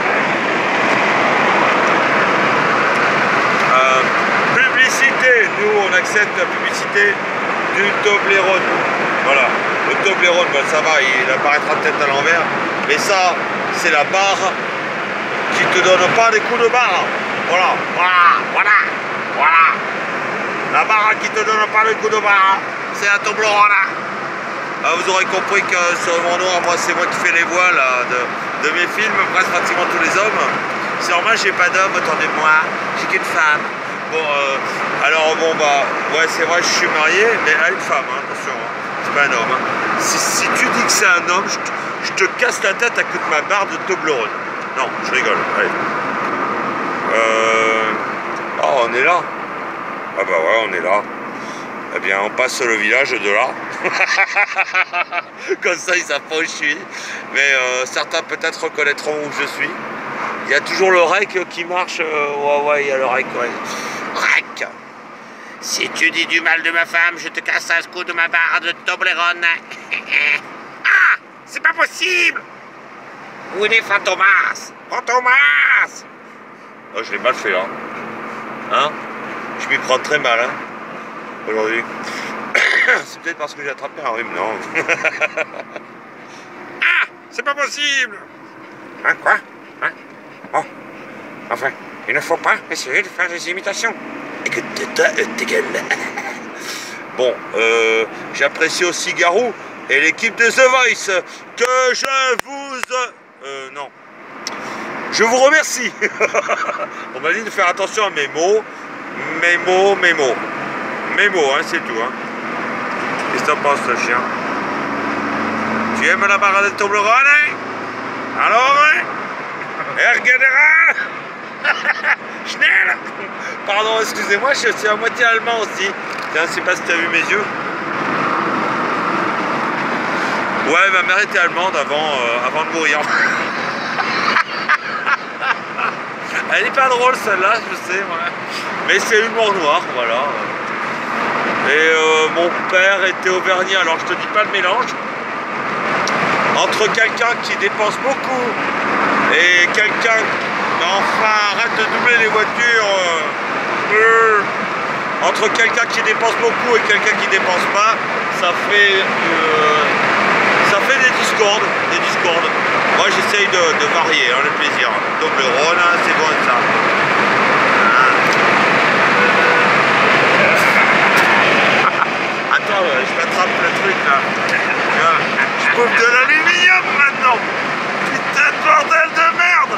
[SPEAKER 2] euh, Publicité, nous, on accepte la publicité du Toblerone. Voilà, le Toblerone, ben, ça va, il apparaîtra peut-être à l'envers. Mais ça, c'est la barre qui te donne pas des coups de barre. Voilà, voilà, voilà, voilà. La barre qui te donne pas des coups de barre, c'est la Toblerone. Ah, vous aurez compris que sur mon noir, moi, c'est moi qui fais les voix là, de, de mes films, presque pratiquement tous les hommes. C'est normal, j'ai pas d'homme autour de moi, j'ai qu'une femme. Bon, euh, alors bon, bah, ouais, c'est vrai, je suis marié, mais à une femme, hein, attention, hein, c'est pas un homme. Hein. Si, si tu dis que c'est un homme, je te, je te casse la tête à coup de ma barre de Toblerone. Non, je rigole, allez. Euh... Oh, on est là. Ah bah ouais, on est là. Eh bien, on passe le village de là. Comme ça, ils savent pas où je suis. Mais euh, certains peut-être reconnaîtront où je suis. Il y a toujours le rec qui marche. Euh, ouais, ouais, il y a le rec, ouais. Rec. Si tu dis du mal de ma femme, je te casse un coup de ma barre de Toblerone. Ah, c'est pas possible. Où est Fantomas? Fantomas! Oh, je l'ai mal fait, là. Hein? Je m'y prends très mal, hein, aujourd'hui. C'est peut-être parce que j'ai attrapé un rhume, non? Ah! C'est pas possible! Hein, quoi? Hein? Bon. Enfin, il ne faut pas essayer de faire des imitations. Écoute-toi, ta gueule. Bon, euh, j'apprécie aussi Garou et l'équipe de The Voice que je vous... Euh, non. Je vous remercie. On m'a dit de faire attention à mes mots. Mes mots, mes mots. Mes mots, hein, c'est tout. Hein. Qu'est-ce que t'en penses, le chien? Tu aimes la barre de Toblerone, hein? Alors, hein? Ergedera. Schnell. Pardon, excusez-moi, je suis à moitié allemand aussi. Tiens, je sais pas si tu as vu mes yeux. Ouais, ma mère était allemande avant, euh, avant de mourir.
[SPEAKER 3] Elle est pas drôle celle-là, je sais, ouais. Mais c'est humour noir, voilà. Et euh, mon père était auvergnat, alors je te dis pas le mélange. Entre quelqu'un qui dépense beaucoup et quelqu'un... Enfin, arrête de doubler les voitures. Euh, entre quelqu'un qui dépense beaucoup et quelqu'un qui dépense pas, ça fait... Euh, ça fait des discordes, des discordes. Moi j'essaye de, de varier, hein, le plaisir. Toblerone, hein, c'est bon ça. Attends, je m'attrape le truc là. Je bouffe de l'aluminium maintenant. Putain de bordel de merde.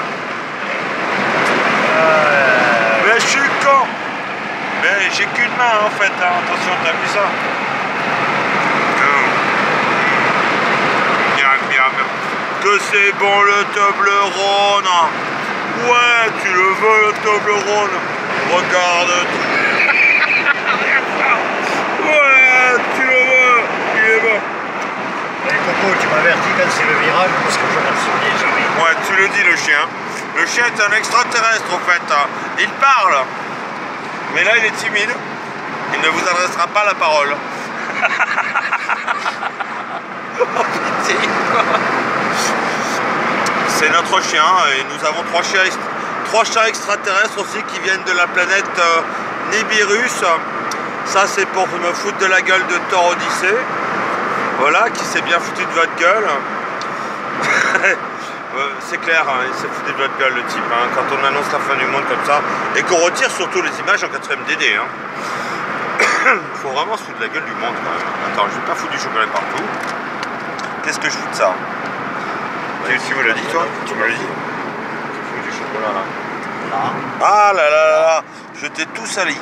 [SPEAKER 3] Euh... Mais je suis con. Mais j'ai qu'une main en fait, hein. Attention, t'as vu ça? Miam miam. Que c'est bon le Toblerone. Ouais, tu le veux le Toblerone. Regarde. Ouais, tu le veux. Il est bon.
[SPEAKER 5] Allez Coco, tu m'avertis quand c'est le virage parce que je ne le souviens jamais.
[SPEAKER 3] Ouais, tu le dis le chien. Le chien est un extraterrestre en fait. Il parle. Mais là il est timide. Il ne vous adressera pas la parole. Oh pitié. C'est notre chien et nous avons trois chiens, trois chiens extraterrestres aussi qui viennent de la planète euh, Nibiru's. Ça c'est pour me foutre de la gueule de Thor Odyssey. Voilà, qui s'est bien foutu de votre gueule. C'est clair, hein, il s'est foutu de votre gueule le type, hein, quand on annonce la fin du monde comme ça, et qu'on retire surtout les images en quatrième D D. Hein. Faut vraiment se foutre de la gueule du monde quand même. Attends, je vais pas foutre du chocolat partout. Qu'est-ce que je fous de ça? Tu, tu me l'as dit toi? Tu me l'as dit?
[SPEAKER 5] Tu fous du chocolat là. Là.
[SPEAKER 3] Ah là là là là, je t'ai tout sali.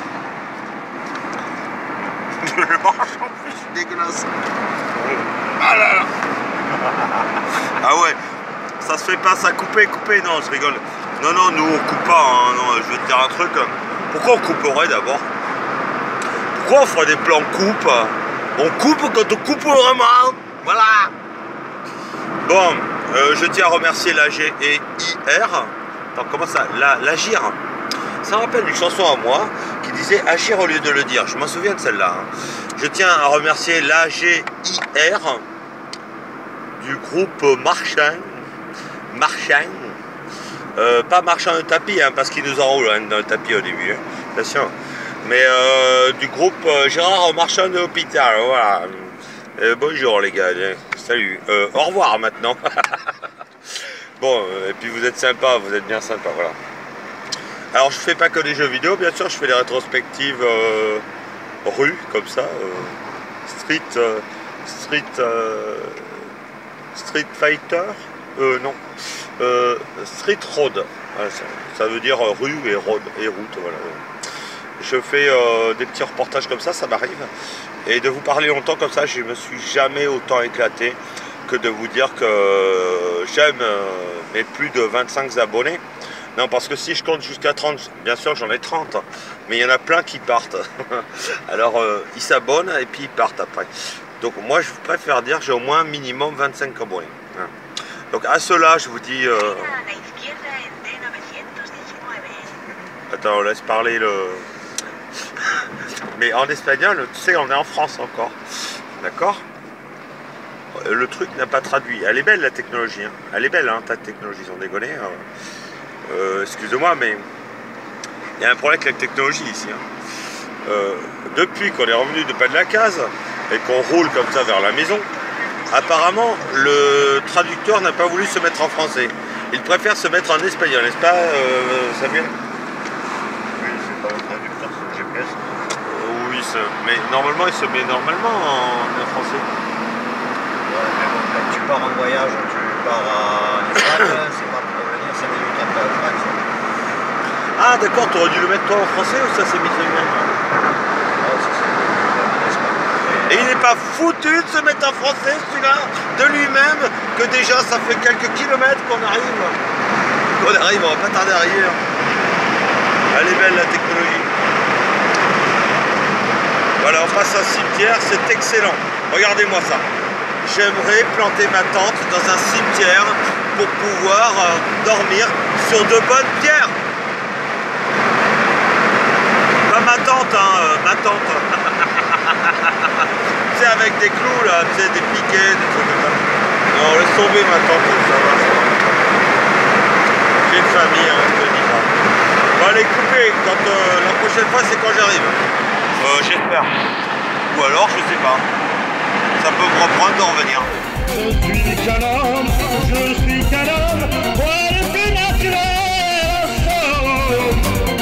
[SPEAKER 3] Je le mange en plus, je suis dégueulasse. Ah là là. Ah ouais, ça se fait pas ça, couper, couper, non je rigole. Non non, nous on coupe pas, hein. Non, je vais te dire un truc. Pourquoi on couperait d'abord? Pourquoi on ferait des plans coupe? On coupe quand on coupe vraiment. Voilà. Bon, euh, je tiens à remercier l'A G et I R. Attends, comment ça? La, l'Agir. Ça me rappelle une chanson à moi qui disait agir au lieu de le dire. Je m'en souviens de celle-là. Hein. Je tiens à remercier l'A G I R du groupe Marchand. Marchand. Euh, pas marchand de tapis, hein, parce qu'il nous enroule hein, dans le tapis au début. Hein, bien sûr. Mais euh, du groupe euh, Gérard Marchand de l'hôpital. Voilà. Euh, bonjour les gars. Salut. Euh, au revoir maintenant. Bon, euh, et puis vous êtes sympa, vous êtes bien sympa, voilà. Alors je fais pas que des jeux vidéo, bien sûr, je fais des rétrospectives euh, rue, comme ça, euh, street, euh, street, euh, street fighter, euh, non, euh, street road, voilà, ça, ça veut dire rue et road et route, voilà. Je fais euh, des petits reportages comme ça, ça m'arrive, et de vous parler longtemps comme ça, je me suis jamais autant éclaté que de vous dire que j'aime euh, mes plus de vingt-cinq abonnés. Non, parce que si je compte jusqu'à trente, bien sûr j'en ai trente, mais il y en a plein qui partent. Alors euh, ils s'abonnent et puis ils partent après. Donc moi je préfère dire que j'ai au moins minimum vingt-cinq abonnés. Donc à cela je vous dis... Euh... Attends, on laisse parler le... Mais en espagnol, tu sais, on est en France encore. D'accord? Le truc n'a pas traduit. Elle est belle la technologie. Hein. Elle est belle, hein, ta technologie, ils ont déconné. Hein. Euh, Excusez-moi, mais il y a un problème avec la technologie ici. Hein. Euh, depuis qu'on est revenu de pas de la case et qu'on roule comme ça vers la maison, apparemment le traducteur n'a pas voulu se mettre en français. Il préfère se mettre en espagnol, n'est-ce pas, euh, Samuel?
[SPEAKER 5] Oui, c'est pas le traducteur, c'est le G P S.
[SPEAKER 3] Euh, oui, mais normalement il se met normalement en, en français.
[SPEAKER 5] Ouais, mais bon, quand tu pars en voyage, tu pars à Espagne, c'est pas pour revenir cinq minutes après la France.
[SPEAKER 3] Ah d'accord, tu aurais dû le mettre toi en français ou ça s'est mis très bien?
[SPEAKER 5] Oh, ça c'est en Espagne.
[SPEAKER 3] Et il n'est pas foutu de se mettre en français celui-là, de lui-même, que déjà ça fait quelques kilomètres qu'on arrive. Qu'on arrive, on va pas tarder à arriver. Hein. Elle est belle la technologie. Voilà, on passe un cimetière, c'est excellent. Regardez-moi ça. J'aimerais planter ma tente dans un cimetière pour pouvoir euh, dormir sur de bonnes pierres. ma tante, hein, euh, ma tante. Tu sais, avec des clous là, tu sais, des piquets, des trucs comme ça. Non, laisse tomber ma tante, ça va, ça va. J'ai une famille, hein, je te dis pas. On va aller couper quand euh, la prochaine fois, c'est quand j'arrive. Euh, J'espère. Ou alors, je sais pas. Ça peut me reprendre de revenir.
[SPEAKER 6] Je suis qu'un homme, je suis qu'un homme, moi le plus naturel ensemble.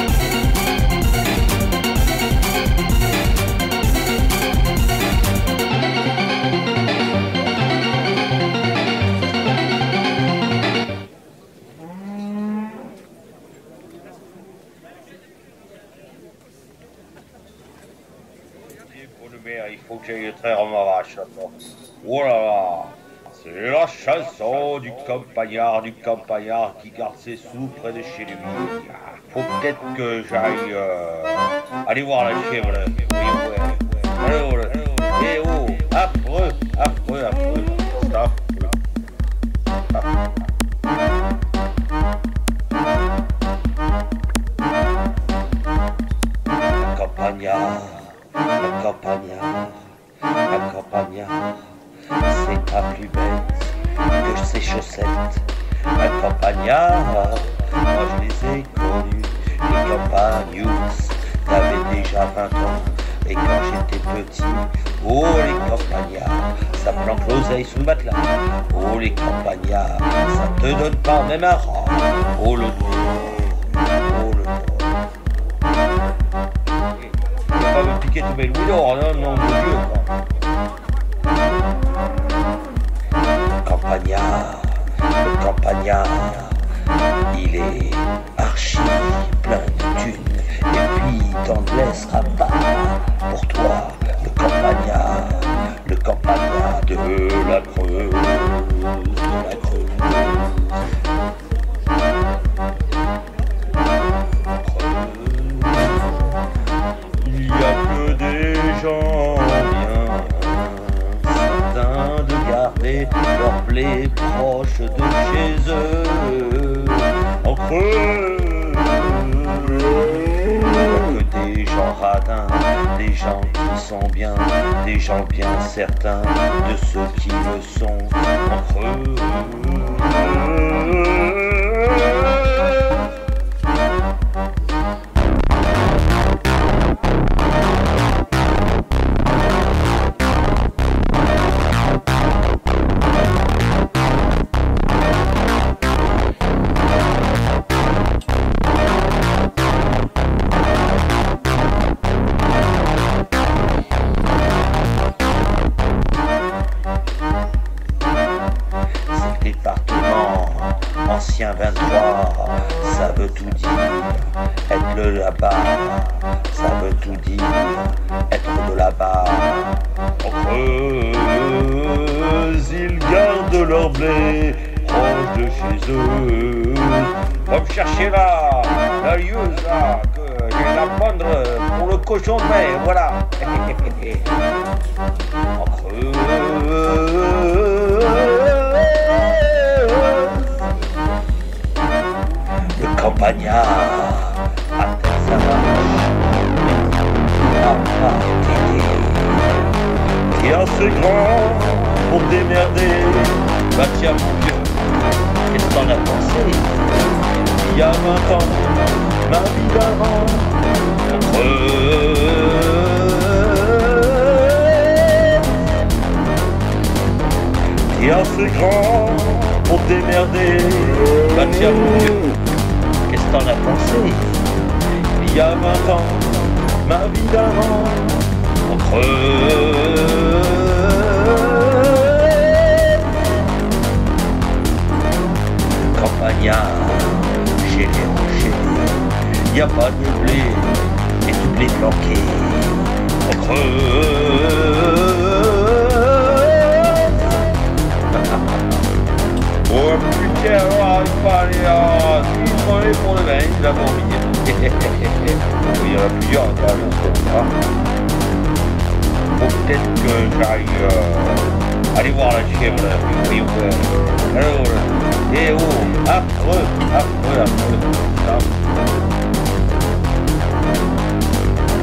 [SPEAKER 3] Il faut que j'aille traire ma vache là-bas. Oh là là, c'est la chanson du campagnard, du campagnard qui garde ses sous près de chez lui. Faut peut-être que j'aille euh, aller voir la chèvre. Là. Oui, ouais. Allô, là. Eh oh, affreux, affreux, affreux. C'est affreux. affreux. Le campagnard. Le campagnard, le campagnard, c'est pas plus bête que ses chaussettes. Le campagnard, moi je les ai connus, les campagnous, t'avais déjà vingt ans. Et quand j'étais petit, oh les campagnards, ça planque l'oseille sous le matelas. Oh les campagnards, ça te donne pas même un rang. Oh le drôle, oh le drôle. Pas me piquer tout mes louis d'or, non, non, mon Dieu, quoi. Le campagnard, le campagnard, il est archi plein de thunes, et puis t'en te laissera pas pour toi, le campagnard, le campagnard de la Creuse, de la Creuse. Gens bien certains de garder leur blé proche de chez eux. Entre eux, que des gens radins, des gens qui sont bien, des gens bien certains de ceux qui le sont. Entre eux. vingt-trois, ça veut tout dire, être le là-bas, ça veut tout dire, être de là-bas. Entre eux, ils gardent leur blé proche de chez eux. Va me chercher là, la lieuse là, que je vais la prendre pour le cochon de mai, voilà. Entre eux. Campagnard, attends ça va, et assez grand pour te démerder, bah tiens mon Dieu, qu'est-ce que t'en as pensé? Il y a vingt ans, ma vie d'avant, entre et assez grand pour te démerder, bah tiens mon Dieu. Qu'est-ce que t'en as pensé? Il y a vingt ans, ma vie d'avant, entre eux. Campagnard, chez les rochers, il n'y a pas de blé, et du blé planqué, entre eux. Oh putain, alors il faut aller à... pour le vin, il a dormi. Il y en a plusieurs dans le hein. Faut peut-être que j'aille euh, aller voir la chèvre là. Oui, ouais. Alors, eh oh, affreux, affreux, affreux.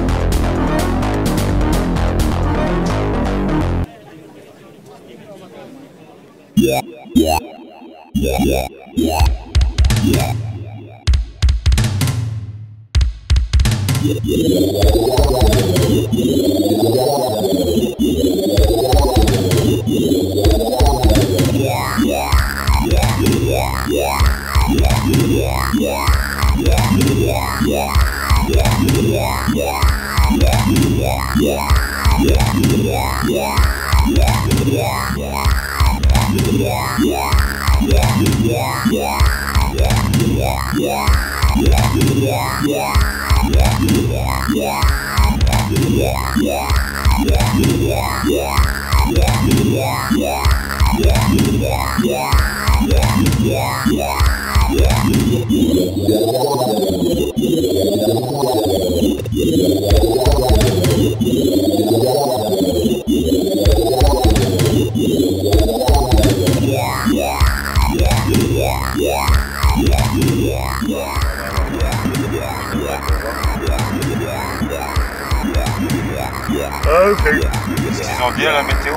[SPEAKER 2] Qu'est-ce qu'ils ont dit à la météo?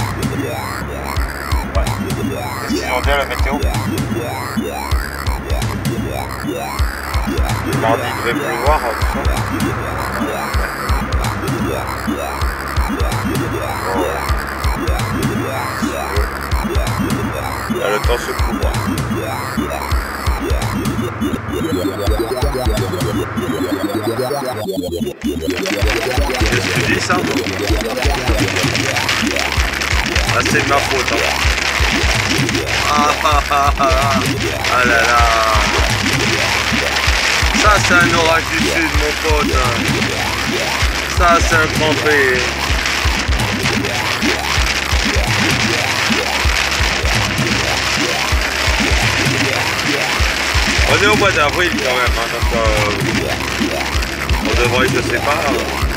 [SPEAKER 2] Ouais. Qu'est-ce qu'ils ont dit à la météo? Mardi, il devait pleuvoir, tout ça. Là, le temps se couvre. Qu'est-ce que tu dis ça? Ah, c'est ma faute. Hein. Ah, ah, ah, ah, ah là là. Ça c'est un orage du sud mon pote. Ça c'est un trempé. On est au mois d'avril quand même, hein, donc euh, on devrait, je sais pas.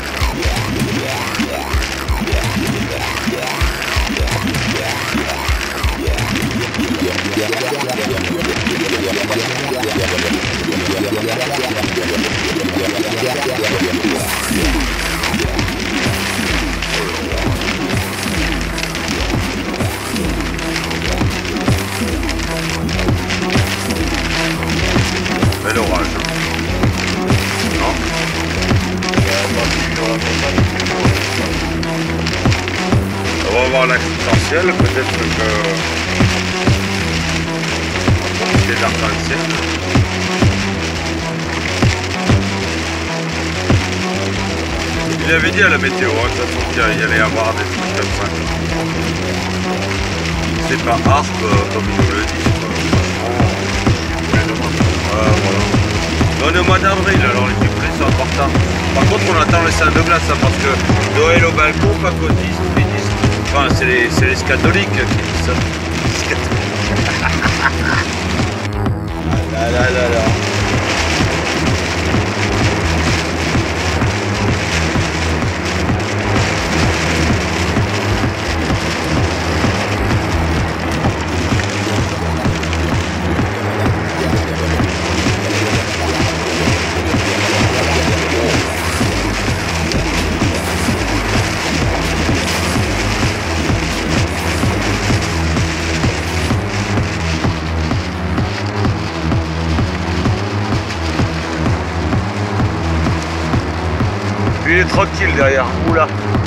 [SPEAKER 2] Mais l'orage. Non? On va voir l'arc-en-ciel, peut-être que c'est l'arc-en-ciel. Il avait dit à la météo, hein, de toute façon, qu'il y allait y avoir des trucs comme ça. C'est pas arc euh, comme ils nous le disent. Euh, voilà. On est au mois d'avril, alors les prix sont importants. Par contre, on attend les salles de glace, hein, parce que Noël au balcon, pas qu'au disent, ils disent. Enfin, c'est les, les catholiques qui disent ça. Ah là là là là. Il est tranquille derrière. Oula.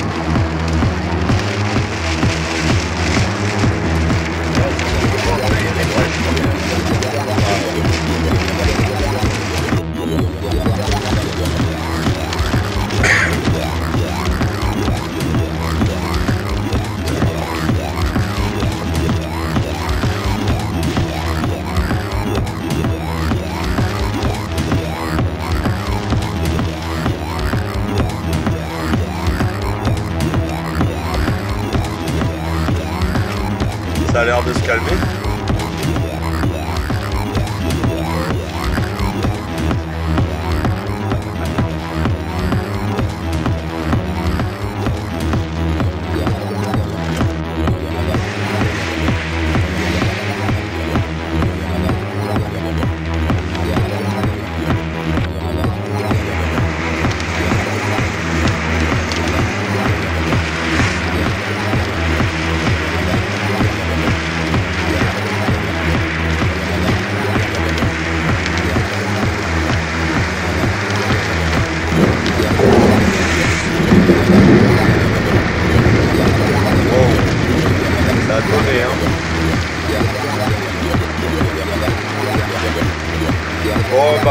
[SPEAKER 2] Ça a l'air de se calmer.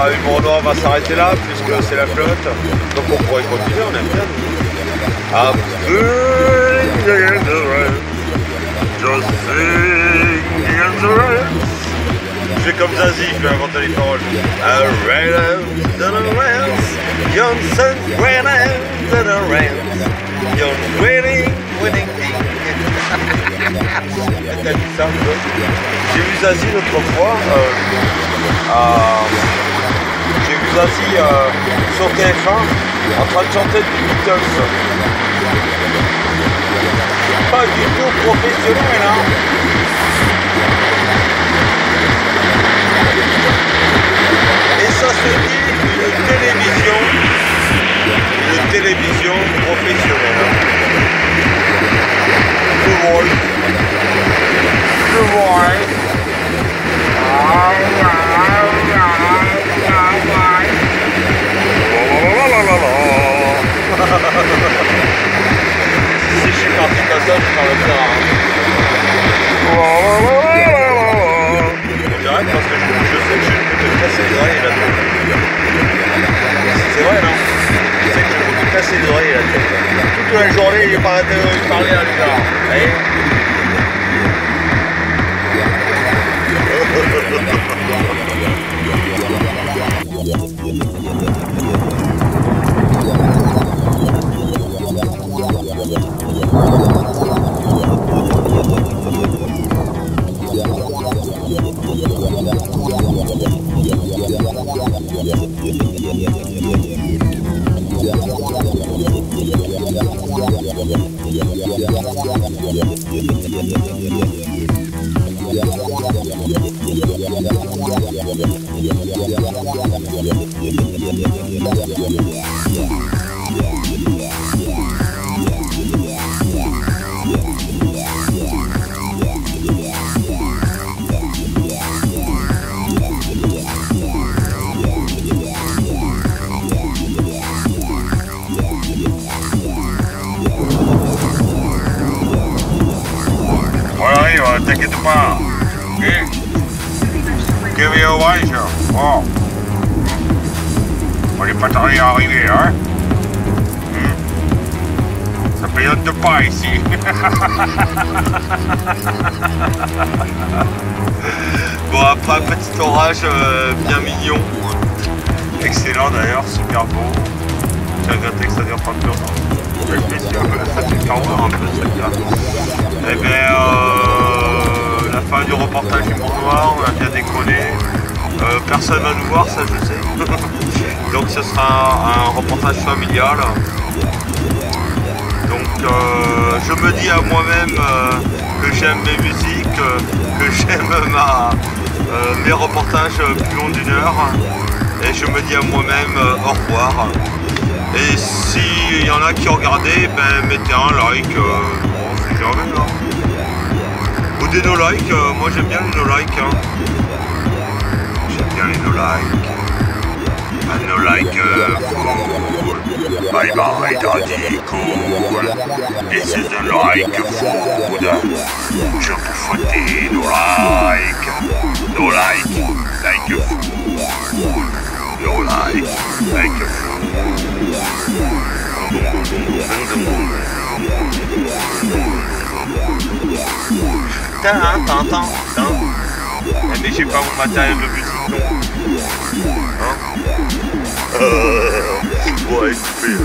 [SPEAKER 2] bah, Humour Noir va s'arrêter là, puisque c'est la flotte. Donc on pourrait continuer, on aime bien. I'm singing in the rain, just singing in the rain. Je fais comme Zazie, je vais inventer les paroles. I ran out to the rails, young sun ran out to the rails, young waiting, waiting, t'as dit ça, j'ai vu Zazie l'autre fois, euh, euh, j'ai vu Zazie euh, sur T F un en train de chanter du Beatles. Pas du tout professionnel, hein. Et ça se dit une télévision, une télévision professionnelle. The Voice. The Voice. Si je suis parti comme ça, je parle bien. J'arrête parce que je, je sais que je peux te casser les oreilles et la tête. C'est vrai, non? Je sais que je peux te casser les oreilles et la tête. Toute la journée, il parlait à l'égard.
[SPEAKER 1] T'inquiète pas. Ok. Give me a wise. Oh. On n'est pas tardé à arriver, hein. Hmm. Ça payonne de pas ici.
[SPEAKER 2] Bon, après un petit orage euh, bien mignon. Excellent d'ailleurs, super beau. J'ai regretté que ça dure pas plus longtemps. Je suis sûr que ça fait quarante un peu cette là. Eh bien, euh, la fin du reportage Humour Noir, on a bien déconné. Euh, personne va nous voir, ça je sais. Donc ce sera un, un reportage familial. Donc euh, je me dis à moi-même euh, que j'aime mes musiques, euh, que j'aime ma, euh, mes reportages plus longs d'une heure. Et je me dis à moi-même euh, au revoir. Et s'il y en a qui ont regardé, ben mettez un like. Euh, bon, c'est jamais là. Ou des no-like, euh, moi j'aime bien les no-like. Hein. J'aime bien les no-like. Un no-like euh, food. Bye bye daddy cool. This is a like food. Je vous foutais no-like. No-like, like food. No-like, like food. Tin, tin, tin, tin. Mais j'ai pas mon matériel de musique non. Hein? Euh... Ouais, écoutez.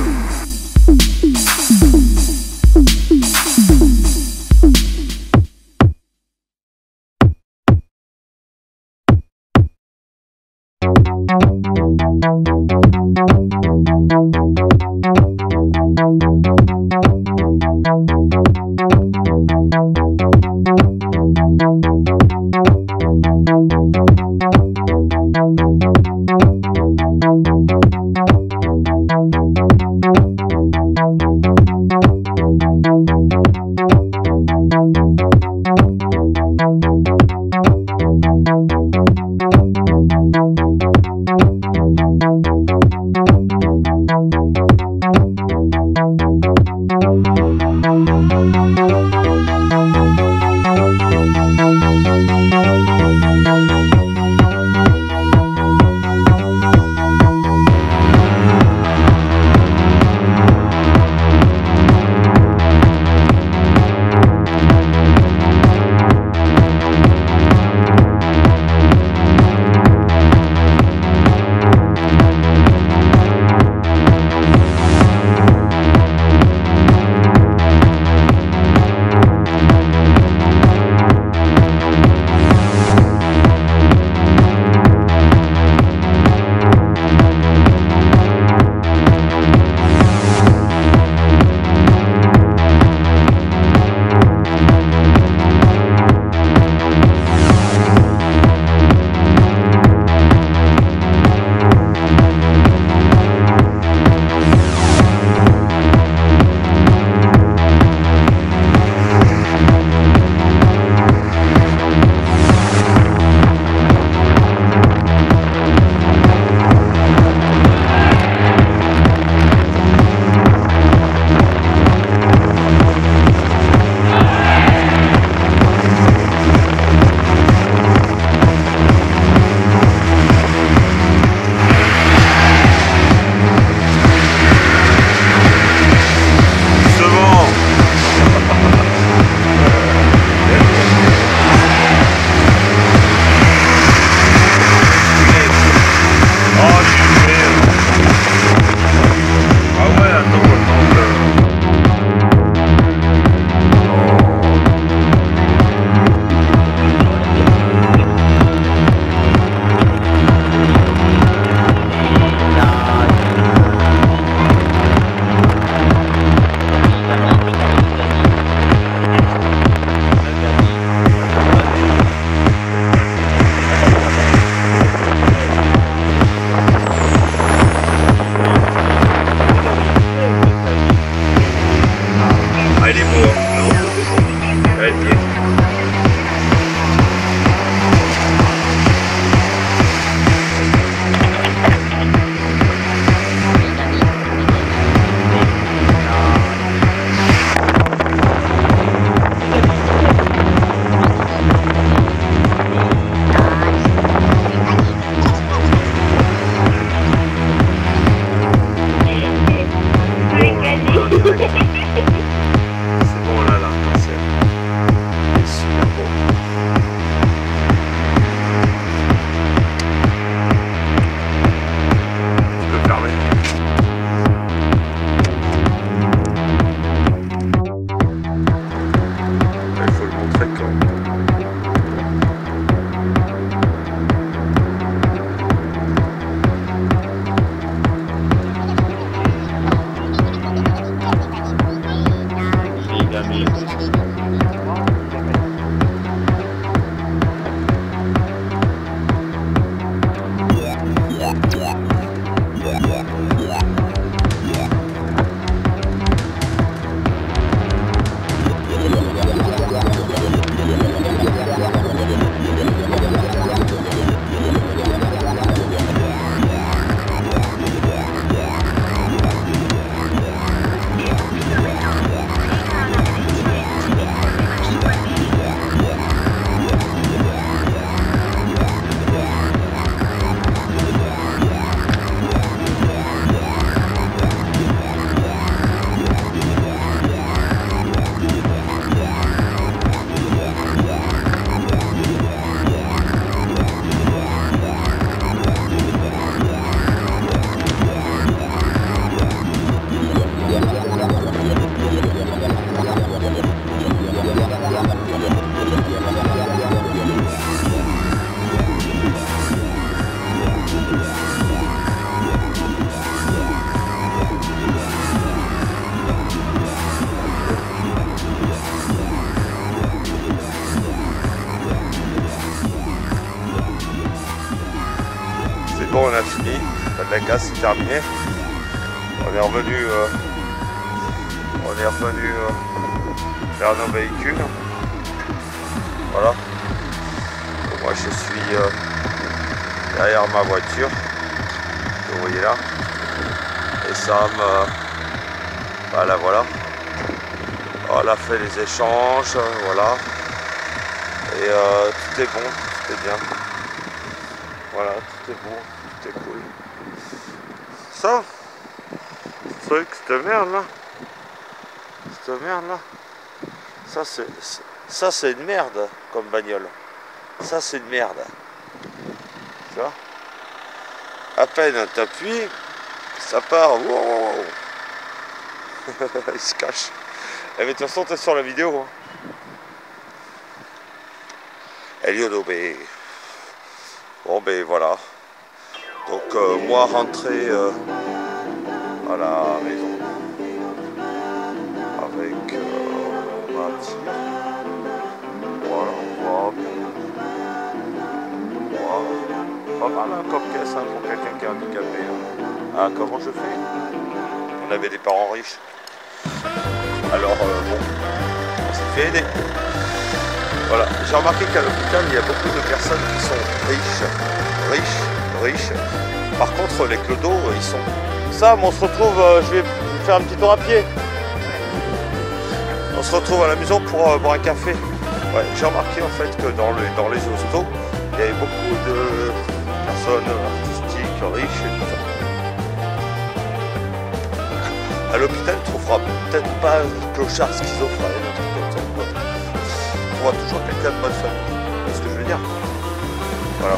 [SPEAKER 2] C'est bon là, là, c'est super beau. Tu peux fermer. Il faut le montrer quand même. Bon, on a fini, la casse c'est terminé. On est revenu, euh, on est revenu euh, vers nos véhicules. Voilà. Donc, moi je suis euh, derrière ma voiture, que vous voyez là. Et Sam, euh, bah là voilà. On a fait les échanges, voilà. Et euh, tout est bon, tout est bien. Voilà, tout est bon, tout est cool. Ça, ce truc, cette merde là, cette merde là, ça c'est, ça c'est une merde comme bagnole. Ça c'est une merde. Tu vois? À peine t'appuies, ça part. Wow. Il se cache. Eh, mais de toute façon t'es sur la vidéo. Hein. Eliodo, mais... Bon ben voilà. Donc euh, moi rentré euh, à la maison avec euh, ma tire. Voilà, on voit bien. Voilà. Pas mal hein, comme caisse hein, pour quelqu'un qui est handicapé. Hein. Ah, comment je fais? On avait des parents riches. Alors euh, bon, on s'est fait aider. Voilà, j'ai remarqué qu'à l'hôpital, il y a beaucoup de personnes qui sont riches, riches, riches. Par contre, les clodos, ils sont... Sam, on se retrouve, euh, je vais faire un petit tour à pied. On se retrouve à la maison pour euh, boire un café. Ouais, j'ai remarqué en fait que dans, le, dans les hostos, il y avait beaucoup de personnes artistiques, riches et tout ça. À l'hôpital, tu trouveras peut-être pas un clochard schizophrène, un truc comme ça. On voit toujours quelqu'un de bonne famille, c'est ce que je veux dire. Voilà.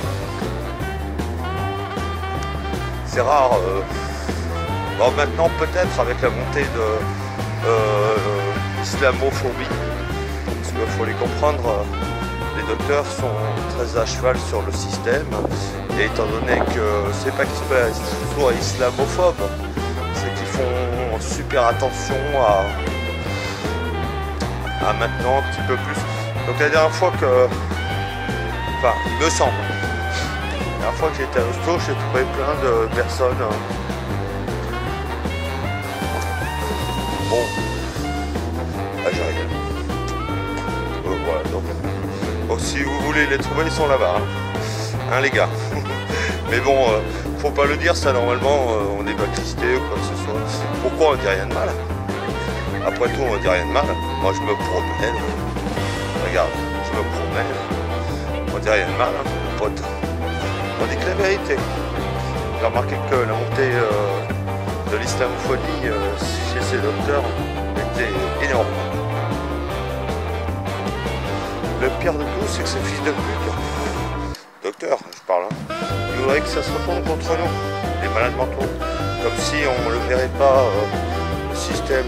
[SPEAKER 2] C'est rare. Euh... Bon, maintenant, peut-être avec la montée de euh, l'islamophobie, parce qu'il faut les comprendre, les docteurs sont très à cheval sur le système, et étant donné que c'est pas qu'ils soient islamophobes, c'est qu'ils font super attention à, à maintenant un petit peu plus. Donc la dernière fois que, enfin il me semble, la dernière fois que j'étais à l'hosto, j'ai trouvé plein de personnes. Bon, algériennes. Euh, voilà, donc, bon, si vous voulez les trouver, ils sont là-bas, hein, hein les gars. Mais bon, euh, faut pas le dire, ça normalement, euh, on est blacklisté ou quoi que ce soit. Pourquoi on dit rien de mal? Après tout, on dit rien de mal. Moi je me promène. Regarde, je me promène, on dit rien de mal, hein, pote. On dit que la vérité. J'ai remarqué que la montée euh, de l'islamophobie euh, chez ces docteurs pire de tout, c'est que ces fils de pute, docteur, je parle, hein, il voudrait que ça se retourne contre nous, les malades mentaux, comme si on ne le verrait pas, euh, le système.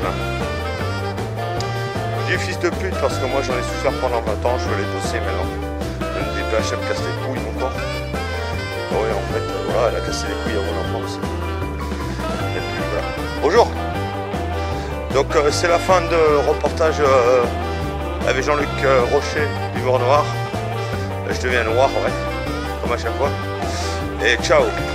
[SPEAKER 2] Je dis fils de pute parce que moi j'en ai souffert pendant vingt ans, je veux les bosser maintenant. Même des P H me casse les couilles mon corps. Ah oui, en fait, voilà, elle a cassé les couilles à mon enfance. Et puis voilà. Bonjour. Donc euh, c'est la fin de reportage euh, avec Jean-Luc euh, Rocher, l'humour noir. Là, je deviens noir, ouais, comme à chaque fois. Et ciao.